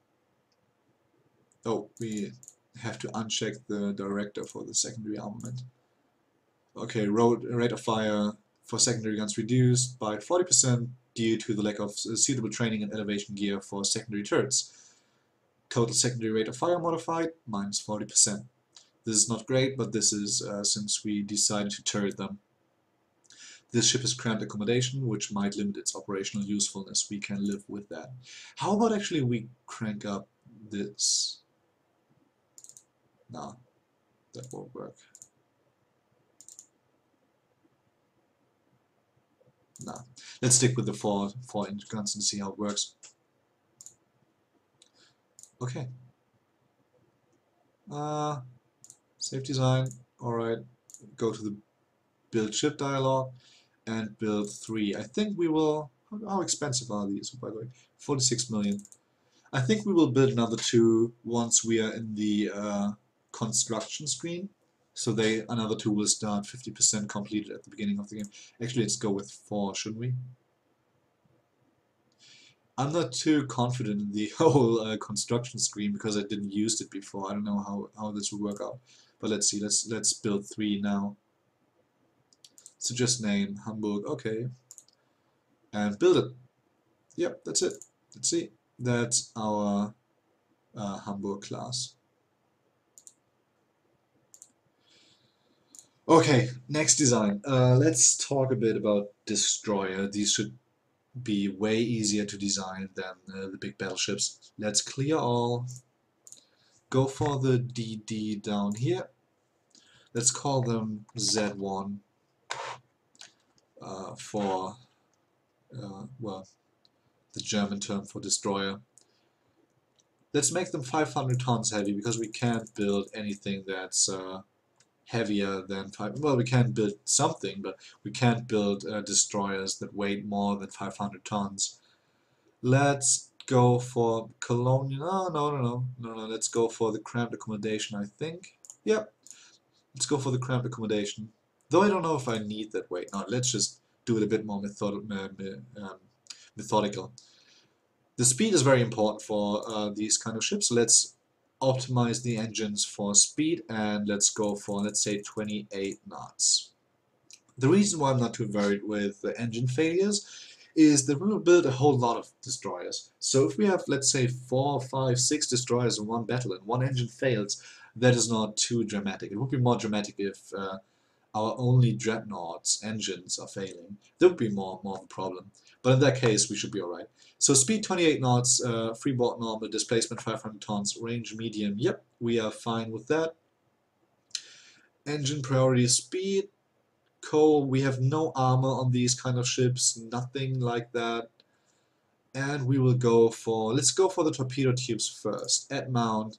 Oh, we have to uncheck the director for the secondary armament. Okay, road rate of fire for secondary guns reduced by forty percent due to the lack of suitable training and elevation gear for secondary turrets. Total secondary rate of fire modified, minus forty percent. This is not great, but this is uh, since we decided to turret them. This ship has cramped accommodation, which might limit its operational usefulness. We can live with that. How about actually we crank up this? No, that won't work. No. Let's stick with the four four inch guns and see how it works. Okay. Uh, safe design. Alright. Go to the build ship dialog and build three. I think we will. How expensive are these, by the way? forty-six million. I think we will build another two once we are in the uh, construction screen. So they another two will start fifty percent completed at the beginning of the game. Actually, let's go with four, shouldn't we? I'm not too confident in the whole uh, construction screen because I didn't use it before. I don't know how, how this will work out. But let's see. Let's let's build three now. So just name Hamburg. Okay. And build it. Yep, that's it. Let's see. That's our uh, Hamburg class. Okay, next design. Uh, let's talk a bit about destroyer. These should be way easier to design than uh, the big battleships. Let's clear all. Go for the D D down here. Let's call them Z one uh, for, uh, well, the German term for destroyer. Let's make them five hundred tons heavy because we can't build anything that's uh, heavier than five. Well, we can build something, but we can't build uh, destroyers that weigh more than five hundred tons. Let's go for colonial. No, no, no, no, no, no. Let's go for the cramped accommodation. I think. Yep. Let's go for the cramped accommodation. Though I don't know if I need that weight. No, let's just do it a bit more method um, methodical. The speed is very important for uh, these kind of ships. Let's optimize the engines for speed and let's go for, let's say, twenty-eight knots. The reason why I'm not too worried with the engine failures is that we will build a whole lot of destroyers. So if we have, let's say, four, five, six destroyers in one battle and one engine fails, that is not too dramatic. It would be more dramatic if uh, our only dreadnoughts engines are failing. That would be more, more of a problem. But in that case, we should be alright. So speed twenty-eight knots, uh, freeboard normal, displacement five hundred tons, range medium. Yep, we are fine with that. Engine priority speed. Coal, we have no armor on these kind of ships, nothing like that. And we will go for, let's go for the torpedo tubes first. Add mount.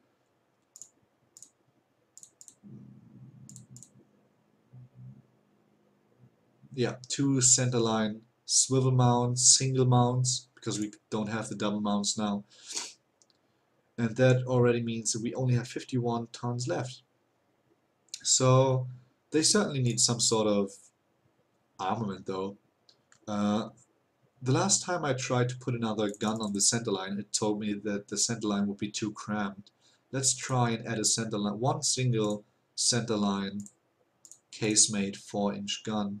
Yeah, two centerline swivel mounts, single mounts, because we don't have the double mounts now. And that already means that we only have fifty-one tons left. So they certainly need some sort of armament though. Uh, the last time I tried to put another gun on the centerline, it told me that the centerline would be too cramped. Let's try and add a centerline, one single centerline casemate four inch gun.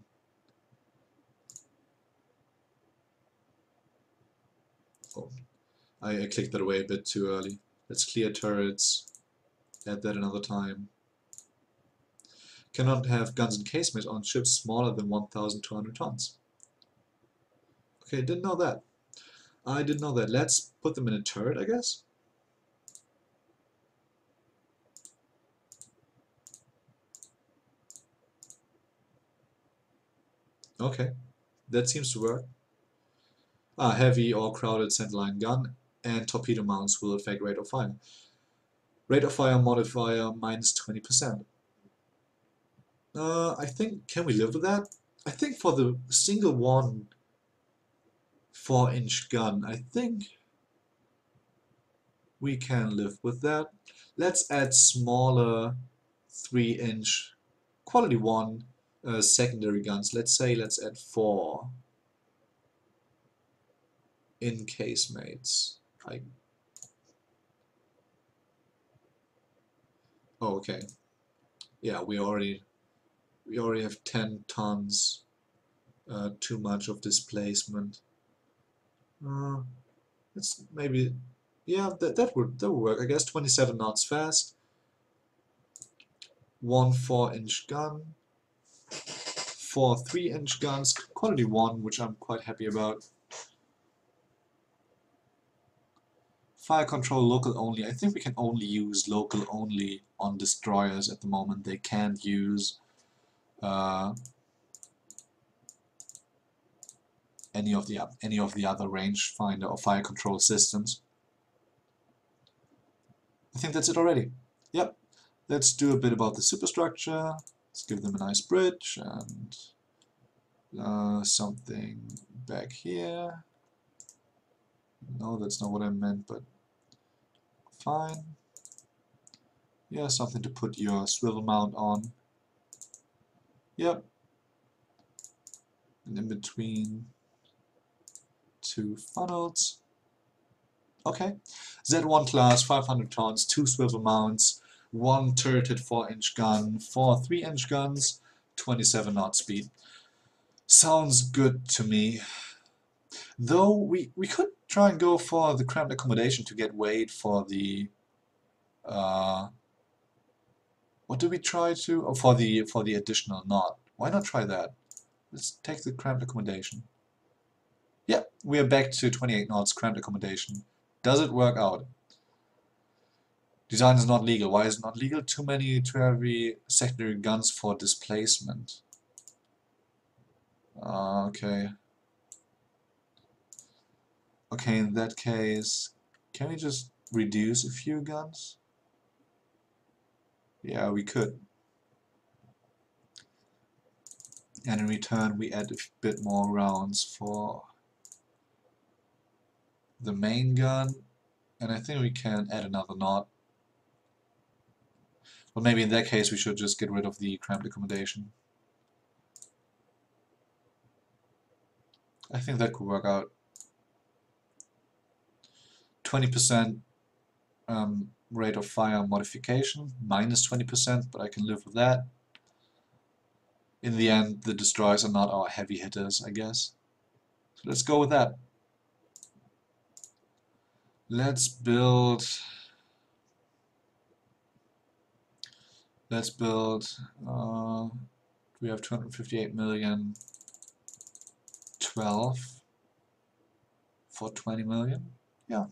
Oh, I, I clicked that away a bit too early. Let's clear turrets, add that another time. Cannot have guns and casemates on ships smaller than one thousand two hundred tons. Okay, didn't know that. I didn't know that. Let's put them in a turret, I guess. Okay, that seems to work. Ah, heavy or crowded centerline gun and torpedo mounts will affect rate of fire. Rate of fire modifier minus twenty percent. Uh, I think, can we live with that? I think for the single one four inch gun, I think we can live with that. Let's add smaller three inch quality one uh, secondary guns. Let's say let's add four in casemates. I oh, okay. Yeah, we already we already have ten tons. Uh, too much of displacement. Uh, it's maybe yeah that that would that would work. I guess twenty-seven knots fast. One four inch gun. Four three inch guns. Quality one, which I'm quite happy about. Fire control local only. I think we can only use local only on destroyers at the moment. They can't use uh, any of the any of the other rangefinder or fire control systems. I think that's it already. Yep. Let's do a bit about the superstructure. Let's give them a nice bridge and uh, something back here. No, that's not what I meant, but fine. Yeah, something to put your swivel mount on. Yep. And in between two funnels. Okay. Z one class, five hundred tons, two swivel mounts, one turreted four inch gun, four three inch guns, twenty-seven knot speed. Sounds good to me. Though we, we could try and go for the cramped accommodation to get weight for the uh, what do we try to oh, for the for the additional knot. Why not try that? Let's take the cramped accommodation. Yeah, we are back to twenty-eight knots cramped accommodation. Does it work out? Design is not legal. Why is it not legal? Too many too heavy secondary guns for displacement. Uh, okay. Okay, in that case, can we just reduce a few guns? Yeah, we could. And in return, we add a bit more rounds for the main gun. And I think we can add another knot. Well, maybe in that case, we should just get rid of the cramped accommodation. I think that could work out. twenty percent um, rate of fire modification, minus twenty percent, but I can live with that. In the end, the destroyers are not our heavy hitters, I guess. Let's go with that. Let's build. Let's build. Uh, we have two hundred fifty-eight million. twelve for twenty million. Yeah.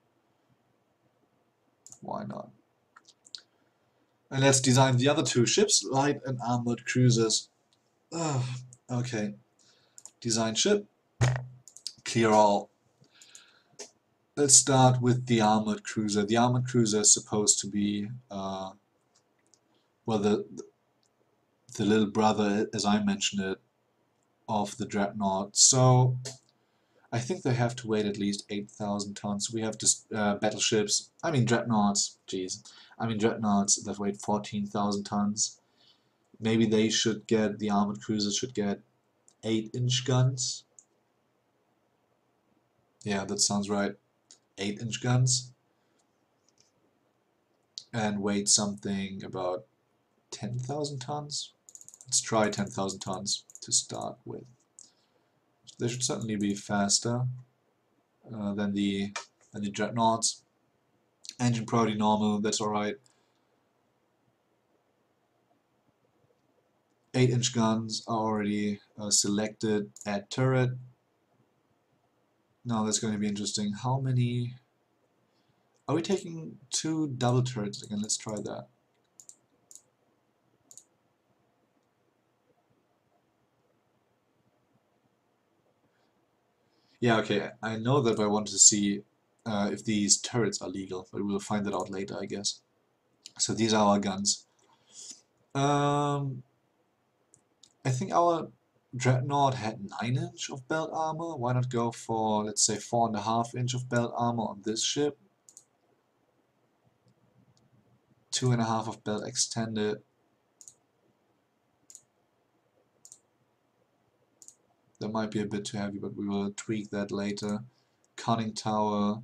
Why not? And let's design the other two ships, light and armored cruisers. Ugh. Okay. Design ship. Clear all. Let's start with the armored cruiser. The armored cruiser is supposed to be, uh, well, the, the little brother, as I mentioned it, of the Dreadnought. So I think they have to weigh at least eight thousand tons. We have just uh, battleships, I mean Dreadnoughts, jeez. I mean Dreadnoughts that weigh fourteen thousand tons. Maybe they should get, the armored cruisers should get eight inch guns. Yeah, that sounds right. eight inch guns. And weight something about ten thousand tons. Let's try ten thousand tons to start with. They should certainly be faster uh, than the than the Dreadnoughts. Engine priority normal, that's alright. eight inch guns are already uh, selected. Add turret. Now that's going to be interesting. How many... Are we taking two double turrets again? Let's try that. Yeah, okay, I know that I want to see uh, if these turrets are legal, but we'll find that out later, I guess. So these are our guns. Um, I think our Dreadnought had nine inch of belt armor. Why not go for, let's say, four and a half inch of belt armor on this ship? Two and a half of belt extended. That might be a bit too heavy, but we will tweak that later. Conning tower,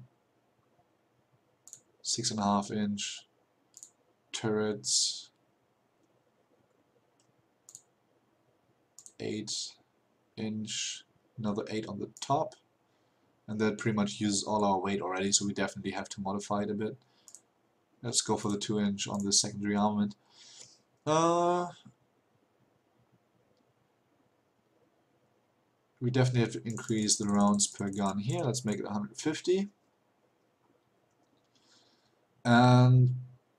six and a half inch. Turrets, eight inch, another eight on the top, and that pretty much uses all our weight already, so we definitely have to modify it a bit. Let's go for the two inch on the secondary armament. Uh, we definitely have to increase the rounds per gun here. Let's make it one hundred fifty. And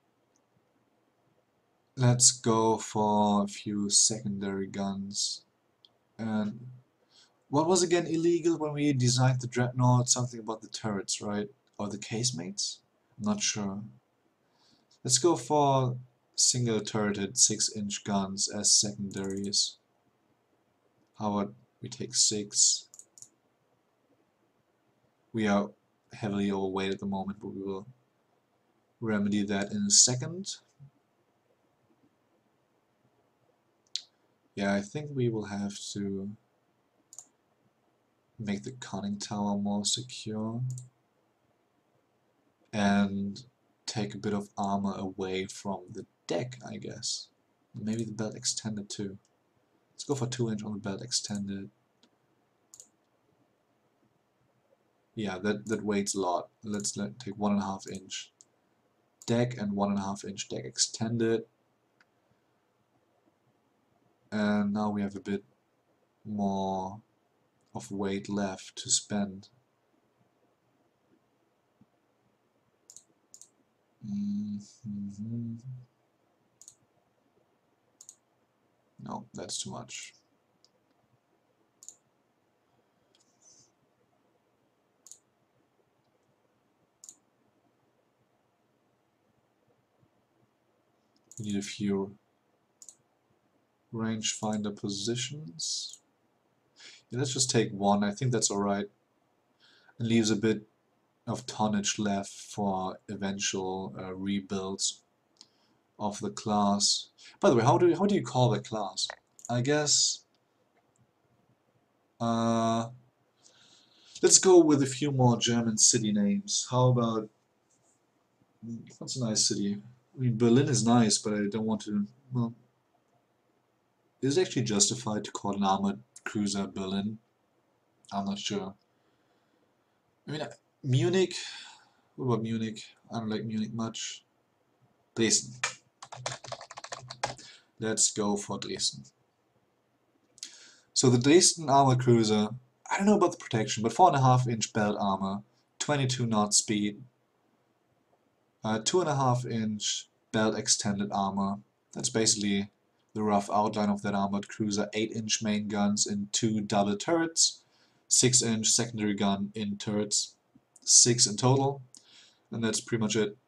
let's go for a few secondary guns. And what was again illegal when we designed the Dreadnought? Something about the turrets, right? Or the casemates? I'm not sure. Let's go for single turreted six inch guns as secondaries. How about we take six? We are heavily overweight at the moment, but we will remedy that in a second. Yeah, I think we will have to make the conning tower more secure and take a bit of armor away from the deck, I guess. Maybe the belt extended too. Let's go for two inch on the belt extended. Yeah, that, that weighs a lot. Let's let, take one and a half inch deck and one and a half inch deck extended. And now we have a bit more of weight left to spend. Mm-hmm. No, that's too much. We need a few rangefinder positions. Yeah, let's just take one. I think that's alright. And leaves a bit of tonnage left for eventual uh, rebuilds of the class. By the way, how do you, how do you call the class? I guess uh, let's go with a few more German city names. How about, what's a nice city? I mean, Berlin is nice, but I don't want to, well, is it actually justified to call an armored cruiser Berlin? I'm not sure. I mean, Munich. What about Munich? I don't like Munich much. Dresden. Let's go for Dresden. So the Dresden armored cruiser, I don't know about the protection, but four and a half inch belt armor, twenty-two knot speed, uh, two and a half inch belt extended armor. That's basically the rough outline of that armored cruiser. eight inch main guns in two double turrets, six inch secondary gun in turrets, six in total, and that's pretty much it.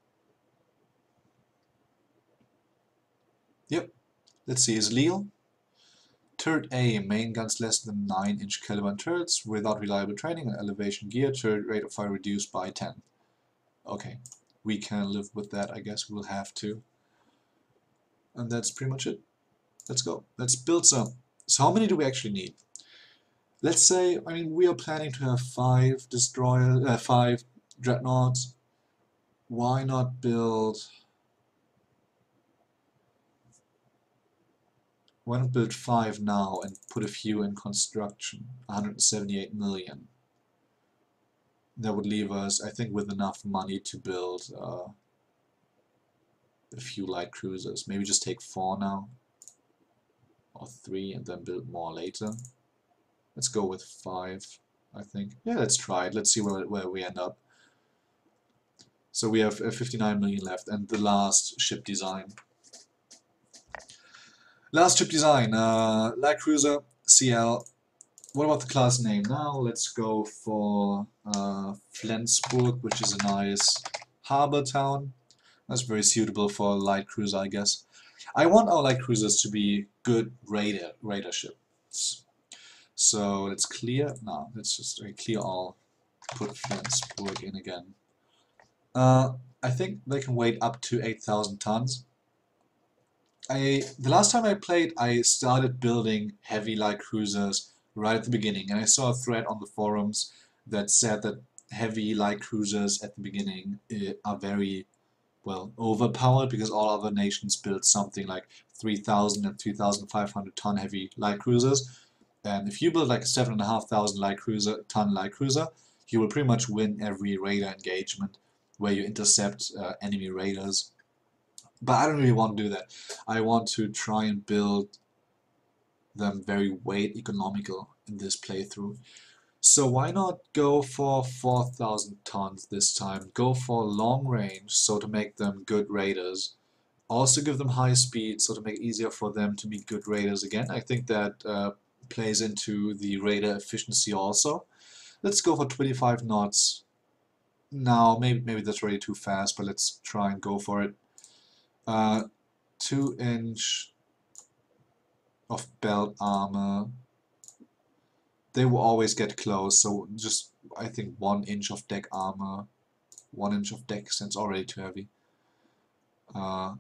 Yep. Let's see, is Lille? Turret A, main guns less than nine inch caliber turrets without reliable training and elevation gear, turret rate of fire reduced by ten. Okay, we can live with that, I guess we'll have to. And that's pretty much it. Let's go. Let's build some. So how many do we actually need? Let's say, I mean, we are planning to have five destroyers, uh, five dreadnoughts. Why not build... Why not build five now and put a few in construction? one hundred seventy-eight million. That would leave us, I think, with enough money to build uh, a few light cruisers. Maybe just take four now, or three, and then build more later. Let's go with five, I think. Yeah, let's try it. Let's see where, where we end up. So we have uh, fifty-nine million left, and the last ship design. Last ship design, uh, light cruiser, C L. What about the class name now? Let's go for uh, Flensburg, which is a nice harbor town. That's very suitable for a light cruiser, I guess. I want our light cruisers to be good raider, raider ships. So let's clear, no, let's just uh, clear all, put Flensburg in again. Uh, I think they can weigh up to eight thousand tons. I, the last time I played, I started building heavy light cruisers right at the beginning, and I saw a thread on the forums that said that heavy light cruisers at the beginning uh, are very, well, overpowered because all other nations build something like three thousand and three thousand five hundred ton heavy light cruisers, and if you build like a seven and a half thousand light cruiser ton light cruiser, you will pretty much win every raider engagement where you intercept uh, enemy raiders. But I don't really want to do that. I want to try and build them very weight economical in this playthrough. So why not go for four thousand tons this time? Go for long range, so to make them good raiders. Also give them high speed, so to make it easier for them to be good raiders again. I think that uh, plays into the raider efficiency also. Let's go for twenty-five knots. Now, maybe, maybe that's already too fast, but let's try and go for it. Uh, two inch of belt armor. They will always get close, so just, I think, one inch of deck armor. One inch of deck since already too heavy. Uh,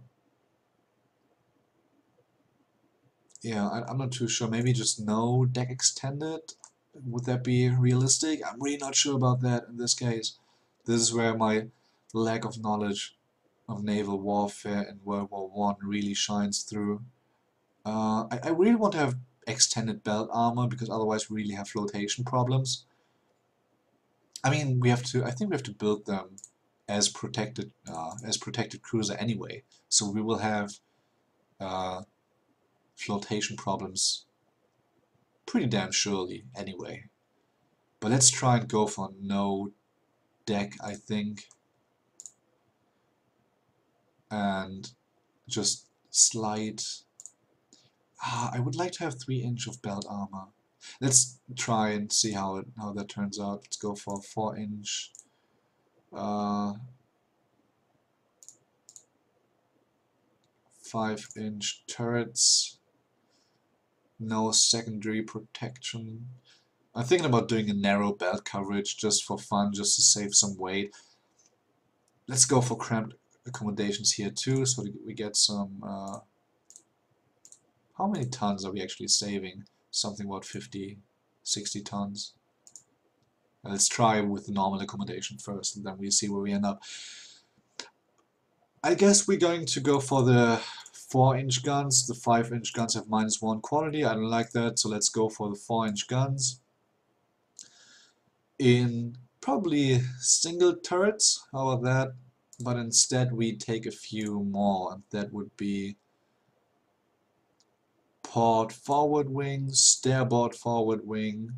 yeah, I, I'm not too sure. Maybe just no deck extended? Would that be realistic? I'm really not sure about that in this case. This is where my lack of knowledge of naval warfare in World War One really shines through. Uh, I, I really want to have extended belt armor because otherwise we really have flotation problems. I mean, we have to. I think we have to build them as protected uh, as protected cruiser anyway. So we will have uh, flotation problems pretty damn surely anyway. But let's try and go for no deck, I think, and just slide. Ah, I would like to have three inch of belt armor. Let's try and see how it how that turns out. Let's go for four inch. Uh, five inch turrets. No secondary protection. I'm thinking about doing a narrow belt coverage just for fun, just to save some weight. Let's go for cramped accommodations here too, so we get some. Uh, how many tons are we actually saving? Something about fifty, sixty tons. Let's try with the normal accommodation first, and then we see where we end up. I guess we're going to go for the four inch guns. The five inch guns have minus one quality. I don't like that, so let's go for the four inch guns. in probably single turrets. How about that? But instead we take a few more, and that would be port forward wing, starboard forward wing,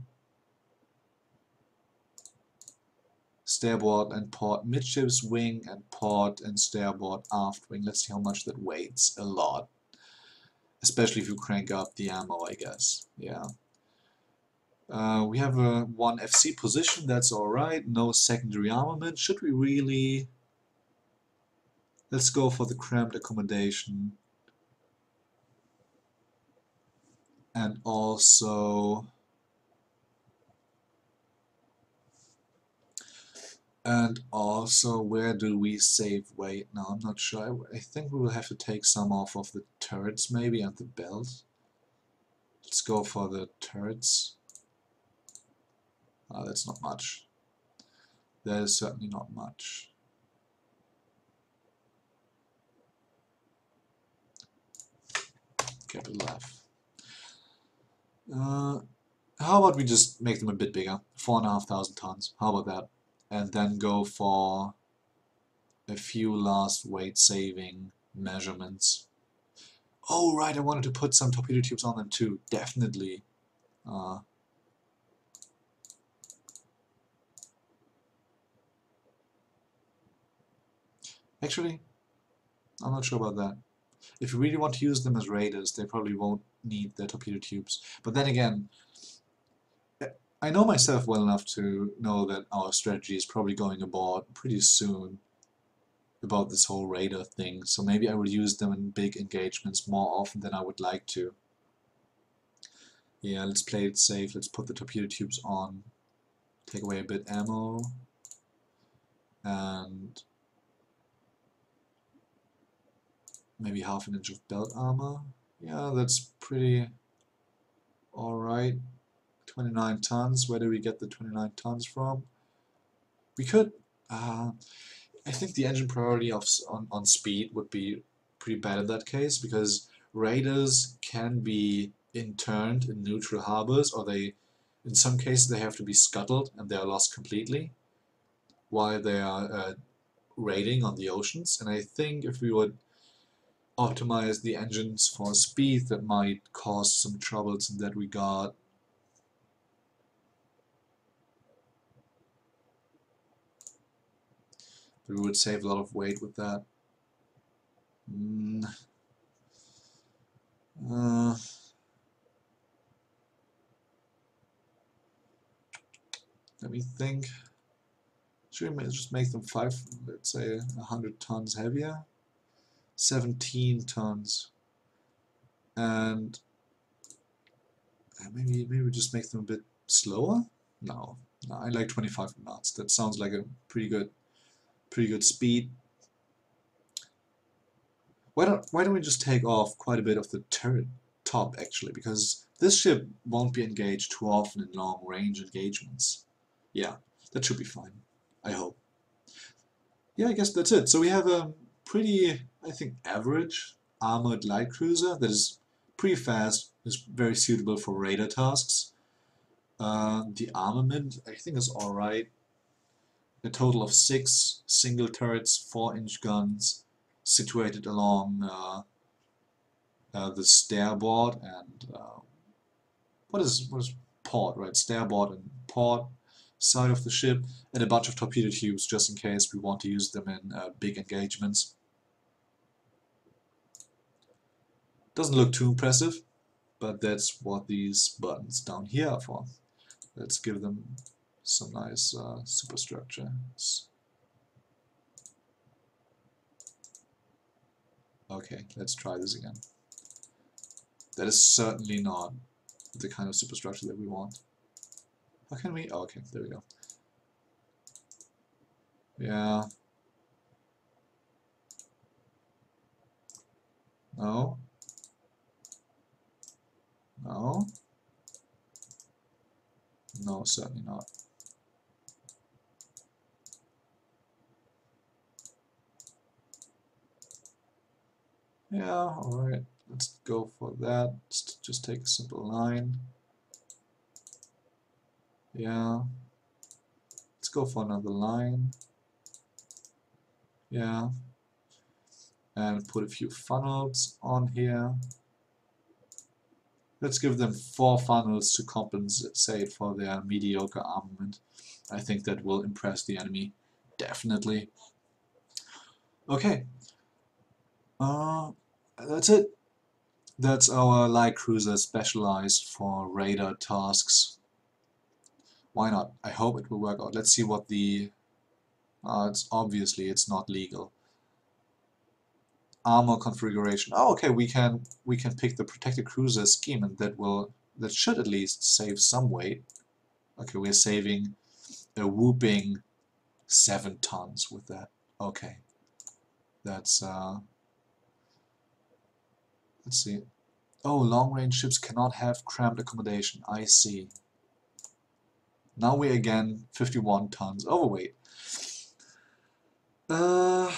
starboard and port midships wing, and port and starboard aft wing. Let's see how much that weights. A lot. Especially if you crank up the ammo, I guess. Yeah. Uh, we have a one F C position, that's alright. No secondary armament. Should we really... Let's go for the cramped accommodation. And also... And also, where do we save weight? No, I'm not sure. I think we will have to take some off of the turrets maybe and the belt. Let's go for the turrets. Oh, that's not much. That is certainly not much. Capital F. Uh, how about we just make them a bit bigger? Four and a half thousand tons. How about that? And then go for a few last weight saving measurements. Oh right, I wanted to put some torpedo tubes on them too. Definitely. Uh, actually, I'm not sure about that. If you really want to use them as raiders, they probably won't need the torpedo tubes. But then again, I know myself well enough to know that our strategy is probably going aboard pretty soon about this whole raider thing, so maybe I will use them in big engagements more often than I would like to. Yeah, let's play it safe. Let's put the torpedo tubes on, take away a bit ammo, and maybe half an inch of belt armor. Yeah, that's pretty alright. twenty-nine tons. Where do we get the twenty-nine tons from? We could... Uh, I think the engine priority of, on, on speed would be pretty bad in that case, because raiders can be interned in neutral harbors, or they, in some cases, they have to be scuttled and they are lost completely while they are uh, raiding on the oceans. And I think if we would optimize the engines for speed, that might cause some troubles in that regard. But we would save a lot of weight with that. Mm. Uh, let me think. Should we just make them five, let's say a hundred tons heavier? Seventeen tons. And maybe maybe just make them a bit slower? No. No, I like twenty-five knots. That sounds like a pretty good pretty good speed. Why don't why don't we just take off quite a bit of the turret top actually, because this ship won't be engaged too often in long range engagements. Yeah, that should be fine. I hope. Yeah, I guess that's it. So we have a pretty, I think, average armored light cruiser that is pretty fast, is very suitable for radar tasks. Uh, the armament, I think, is alright. A total of six single turrets, four inch guns, situated along uh, uh, the starboard and uh, what is what is port, right? Starboard and port side of the ship, and a bunch of torpedo tubes just in case we want to use them in uh, big engagements. Doesn't look too impressive, but that's what these buttons down here are for. Let's give them some nice uh, superstructures. Okay, let's try this again. That is certainly not the kind of superstructure that we want. How can we? Oh, okay, there we go. Yeah. No. No. No, certainly not. Yeah, alright. Let's go for that. Just, just take a simple line. Yeah. go for another line. Yeah. And put a few funnels on here. Let's give them four funnels to compensate for their mediocre armament. I think that will impress the enemy, definitely. Okay. Uh, that's it. That's our light cruiser specialized for radar tasks. Why not? I hope it will work out. Let's see what the... Uh, it's obviously it's not legal. Armor configuration. Oh, okay. We can we can pick the protected cruiser scheme, and that will that should at least save some weight. Okay, we're saving a whooping seven tons with that. Okay, that's uh. Let's see. Oh, long-range ships cannot have cramped accommodation. I see. Now we're again fifty-one tons overweight. Uh.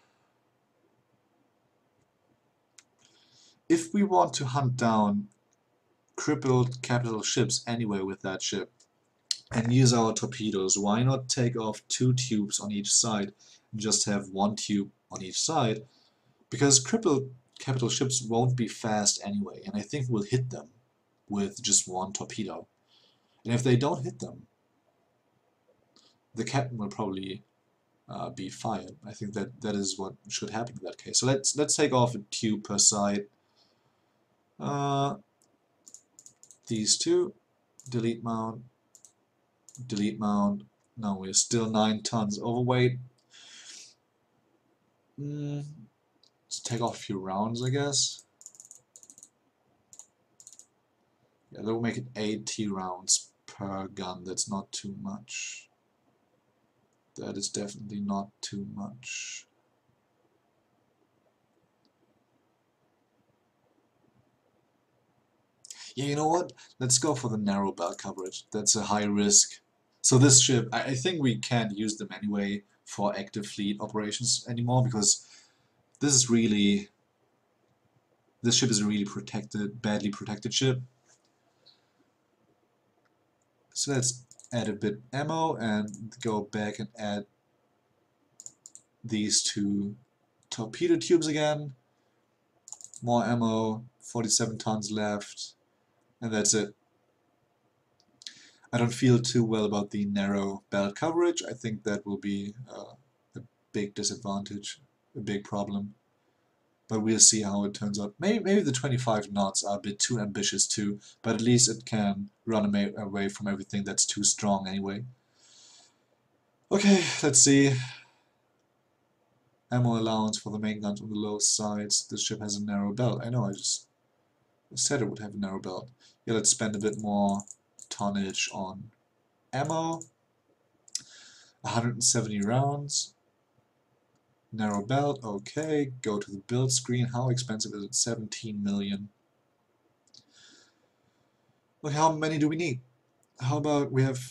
If we want to hunt down crippled capital ships anyway with that ship and use our torpedoes, why not take off two tubes on each side and just have one tube on each side? Because crippled capital ships won't be fast anyway, and I think we'll hit them with just one torpedo. And if they don't hit them, the captain will probably uh, be fired. I think that that is what should happen in that case. So let's let's take off a tube per side. Uh, these two, delete mount, delete mount. Now we're still nine tons overweight. Mm, let's take off a few rounds, I guess. Yeah, that will make it eighty rounds per gun. That's not too much. That is definitely not too much. Yeah, you know what? Let's go for the narrow belt coverage. That's a high risk. So this ship, I, I think we can't use them anyway for active fleet operations anymore, because this is really, this ship is a really protected, badly protected ship. So let's add a bit ammo and go back and add these two torpedo tubes again. More ammo, forty-seven tons left. And that's it. I don't feel too well about the narrow belt coverage. I think that will be uh, a big disadvantage, a big problem. But we'll see how it turns out. Maybe, maybe the twenty-five knots are a bit too ambitious too, but at least it can run away from everything that's too strong anyway. Okay, let's see. Ammo allowance for the main guns on the low sides. This ship has a narrow belt. I know, I just said it would have a narrow belt. Yeah, let's spend a bit more tonnage on ammo. one hundred seventy rounds. Narrow belt, okay. Go to the build screen. How expensive is it? seventeen million. Look, how many do we need? How about we have...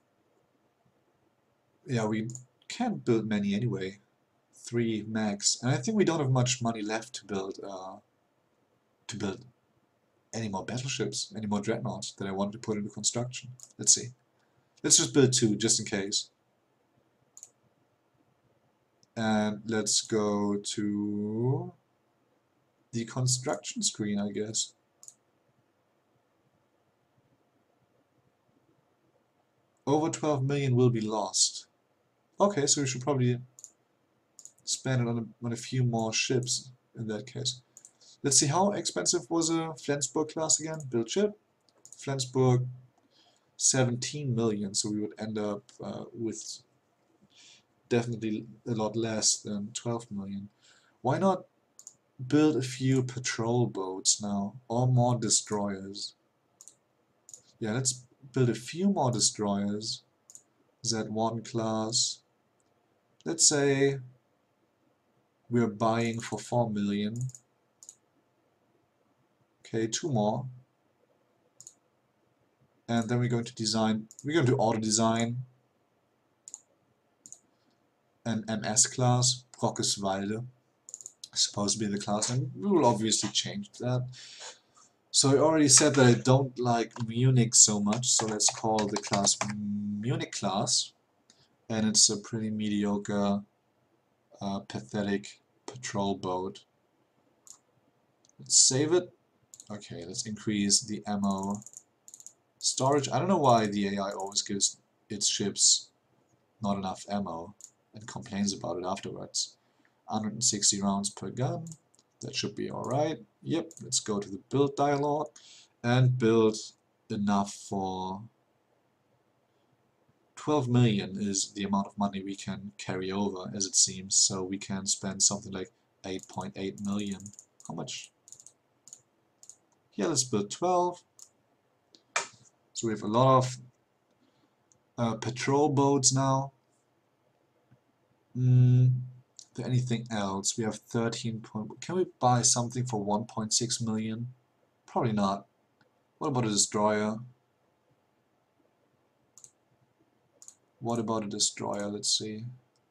Yeah, we can't build many anyway. Three max. And I think we don't have much money left to build uh, to build any more battleships, any more dreadnoughts that I want to put into construction. Let's see. Let's just build two, just in case. And let's go to the construction screen, I guess. Over twelve million will be lost. Okay, so we should probably spend it on a, on a few more ships in that case. Let's see, how expensive was a Flensburg class again? Build ship. Flensburg, seventeen million, so we would end up uh, with definitely a lot less than twelve million. Why not build a few patrol boats now, or more destroyers? Yeah, let's build a few more destroyers. Z one class. Let's say we're buying for four million. Okay, two more. And then we're going to design, we're going to auto design an M S class, Brockeswalde, supposed to be the class, and we will obviously change that. So I already said that I don't like Munich so much, so let's call the class Munich class. and it's a pretty mediocre, uh, pathetic patrol boat. Let's save it. Okay, let's increase the ammo storage. I don't know why the A I always gives its ships not enough ammo and complains about it afterwards. one hundred sixty rounds per gun. That should be alright. Yep, let's go to the build dialog and build enough for twelve million is the amount of money we can carry over, as it seems, so we can spend something like eight point eight million. How much? Yeah, let's build twelve. So we have a lot of uh, patrol boats now. Mm, is there anything else? We have thirteen point... Can we buy something for one point six million? Probably not. What about a destroyer? What about a destroyer? Let's see.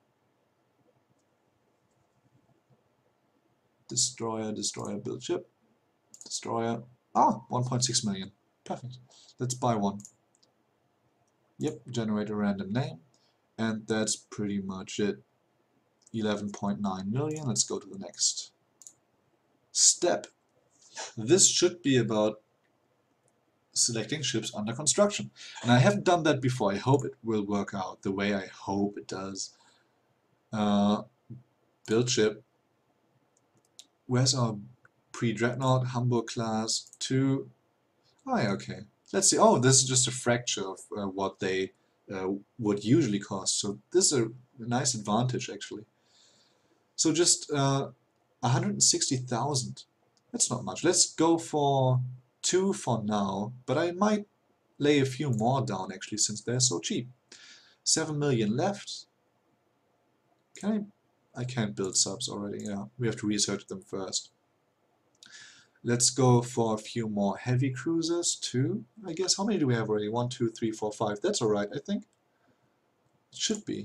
Destroyer, destroyer, build ship. Destroyer. Ah, one point six million. Perfect. Let's buy one. Yep, generate a random name. And that's pretty much it. eleven point nine million. Let's go to the next step. This should be about selecting ships under construction. And I haven't done that before. I hope it will work out the way I hope it does. Uh, build ship. Where's our pre-dreadnought? Hamburg class two. Oh yeah, okay. Let's see. Oh, this is just a fracture of uh, what they uh, would usually cost. So this is a nice advantage actually. So just uh, one hundred sixty thousand. That's not much. Let's go for two for now, but I might lay a few more down actually since they're so cheap. seven million left. Can I? I can't build subs already, yeah. We have to research them first. Let's go for a few more heavy cruisers, two, I guess. How many do we have already? One, two, three, four, five. That's alright, I think. It should be.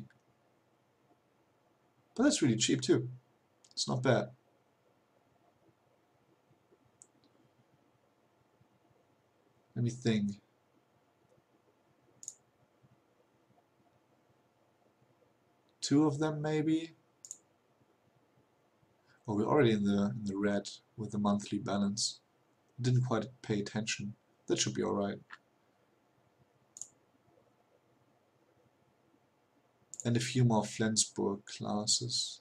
But that's really cheap too. It's not bad. Let me think. Two of them maybe? Oh, we're already in the in the red with the monthly balance. Didn't quite pay attention. That should be alright. And a few more Flensburg classes.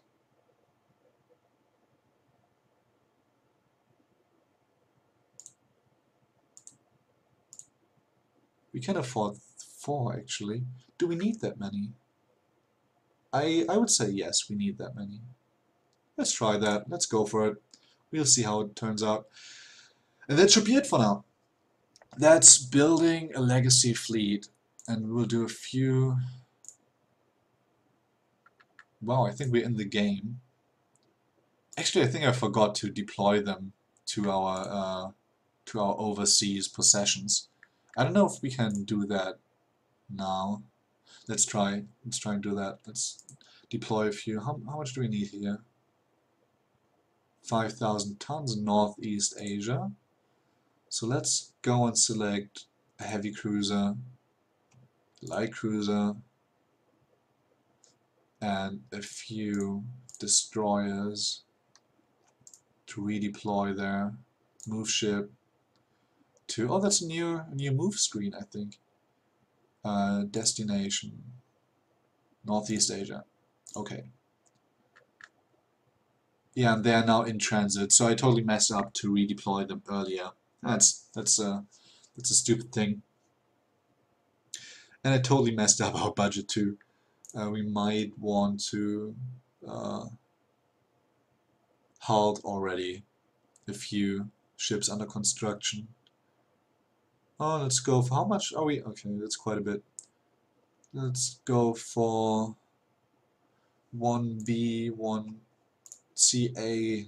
We can afford four actually. Do we need that many? I, I would say yes, we need that many. Let's try that. Let's go for it. We'll see how it turns out. And that should be it for now. That's building a legacy fleet. And we'll do a few... Wow, I think we're in the game. Actually, I think I forgot to deploy them to our uh, to our overseas possessions. I don't know if we can do that now. Let's try. Let's try and do that. Let's deploy a few. How, how much do we need here? five thousand tons in Northeast Asia. So let's go and select a heavy cruiser, light cruiser, and a few destroyers to redeploy there. Move ship to, oh, that's a new, a new move screen, I think. Uh, destination, Northeast Asia. Okay. Yeah, and they are now in transit, so I totally messed up to redeploy them earlier. That's that's a that's a stupid thing. And I totally messed up our budget too. Uh, we might want to uh, halt already a few ships under construction. Oh, let's go for how much are we? Okay, that's quite a bit. Let's go for one B, one C A.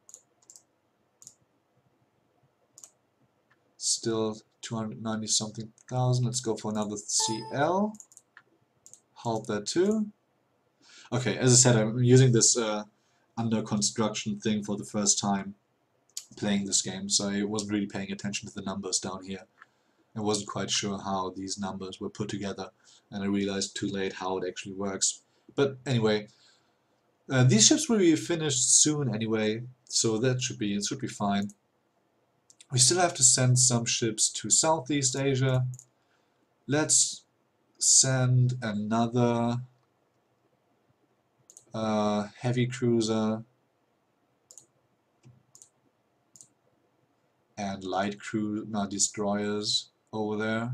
Still two hundred ninety something thousand. Let's go for another C L. Halt that too. Okay, as I said, I'm using this uh, under construction thing for the first time playing this game, so I wasn't really paying attention to the numbers down here. I wasn't quite sure how these numbers were put together, and I realized too late how it actually works. But anyway, uh, these ships will be finished soon anyway, so that should be it should be fine. We still have to send some ships to Southeast Asia. Let's send another uh, heavy cruiser and light cruise, no, destroyers over there.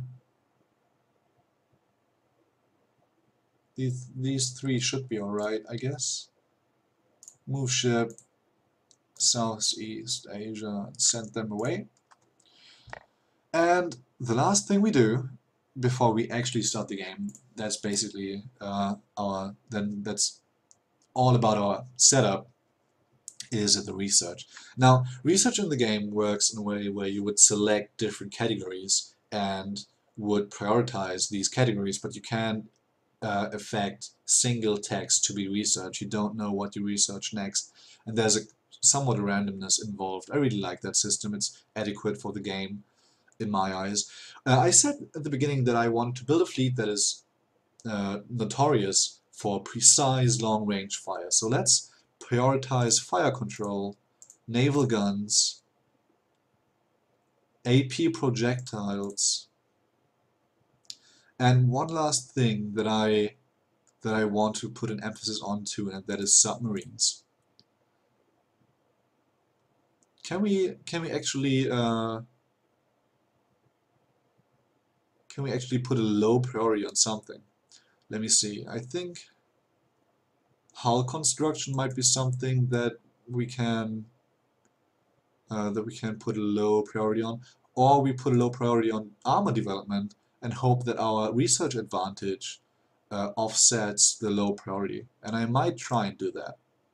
These these three should be alright, I guess. Move ship Southeast Asia and send them away. And the last thing we do before we actually start the game, that's basically uh, our then that's all about our setup, is the research. Now, research in the game works in a way where you would select different categories and would prioritize these categories, but you can't uh, affect single text to be researched. You don't know what you research next, and there's a somewhat a randomness involved. I really like that system. It's adequate for the game, in my eyes. Uh, I said at the beginning that I want to build a fleet that is uh, notorious for precise long-range fire. So let's prioritize fire control, naval guns, A P projectiles, and one last thing that I that I want to put an emphasis onto, and that is submarines. Can we can we actually uh, can we actually put a low priority on something? Let me see. I think hull construction might be something that we can uh, that we can put a low priority on, or we put a low priority on armor development and hope that our research advantage uh, offsets the low priority. And I might try and do that.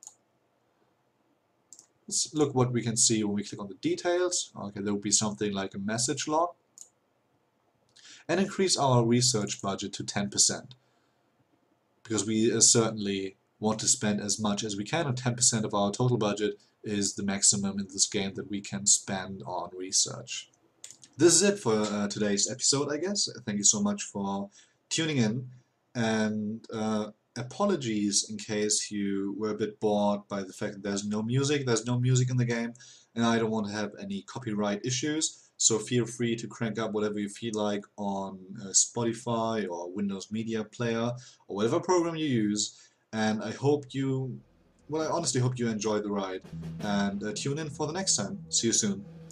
Let's look what we can see when we click on the details. Okay, there will be something like a message log. And increase our research budget to ten percent. Because we uh, certainly want to spend as much as we can, and ten percent of our total budget is the maximum in this game that we can spend on research. This is it for uh, today's episode, I guess. Thank you so much for tuning in, and uh, apologies in case you were a bit bored by the fact that there's no music. There's no music in the game, and I don't want to have any copyright issues, so feel free to crank up whatever you feel like on uh, Spotify or Windows Media Player or whatever program you use, and I hope you, well, I honestly hope you enjoyed the ride, and uh, tune in for the next time. See you soon.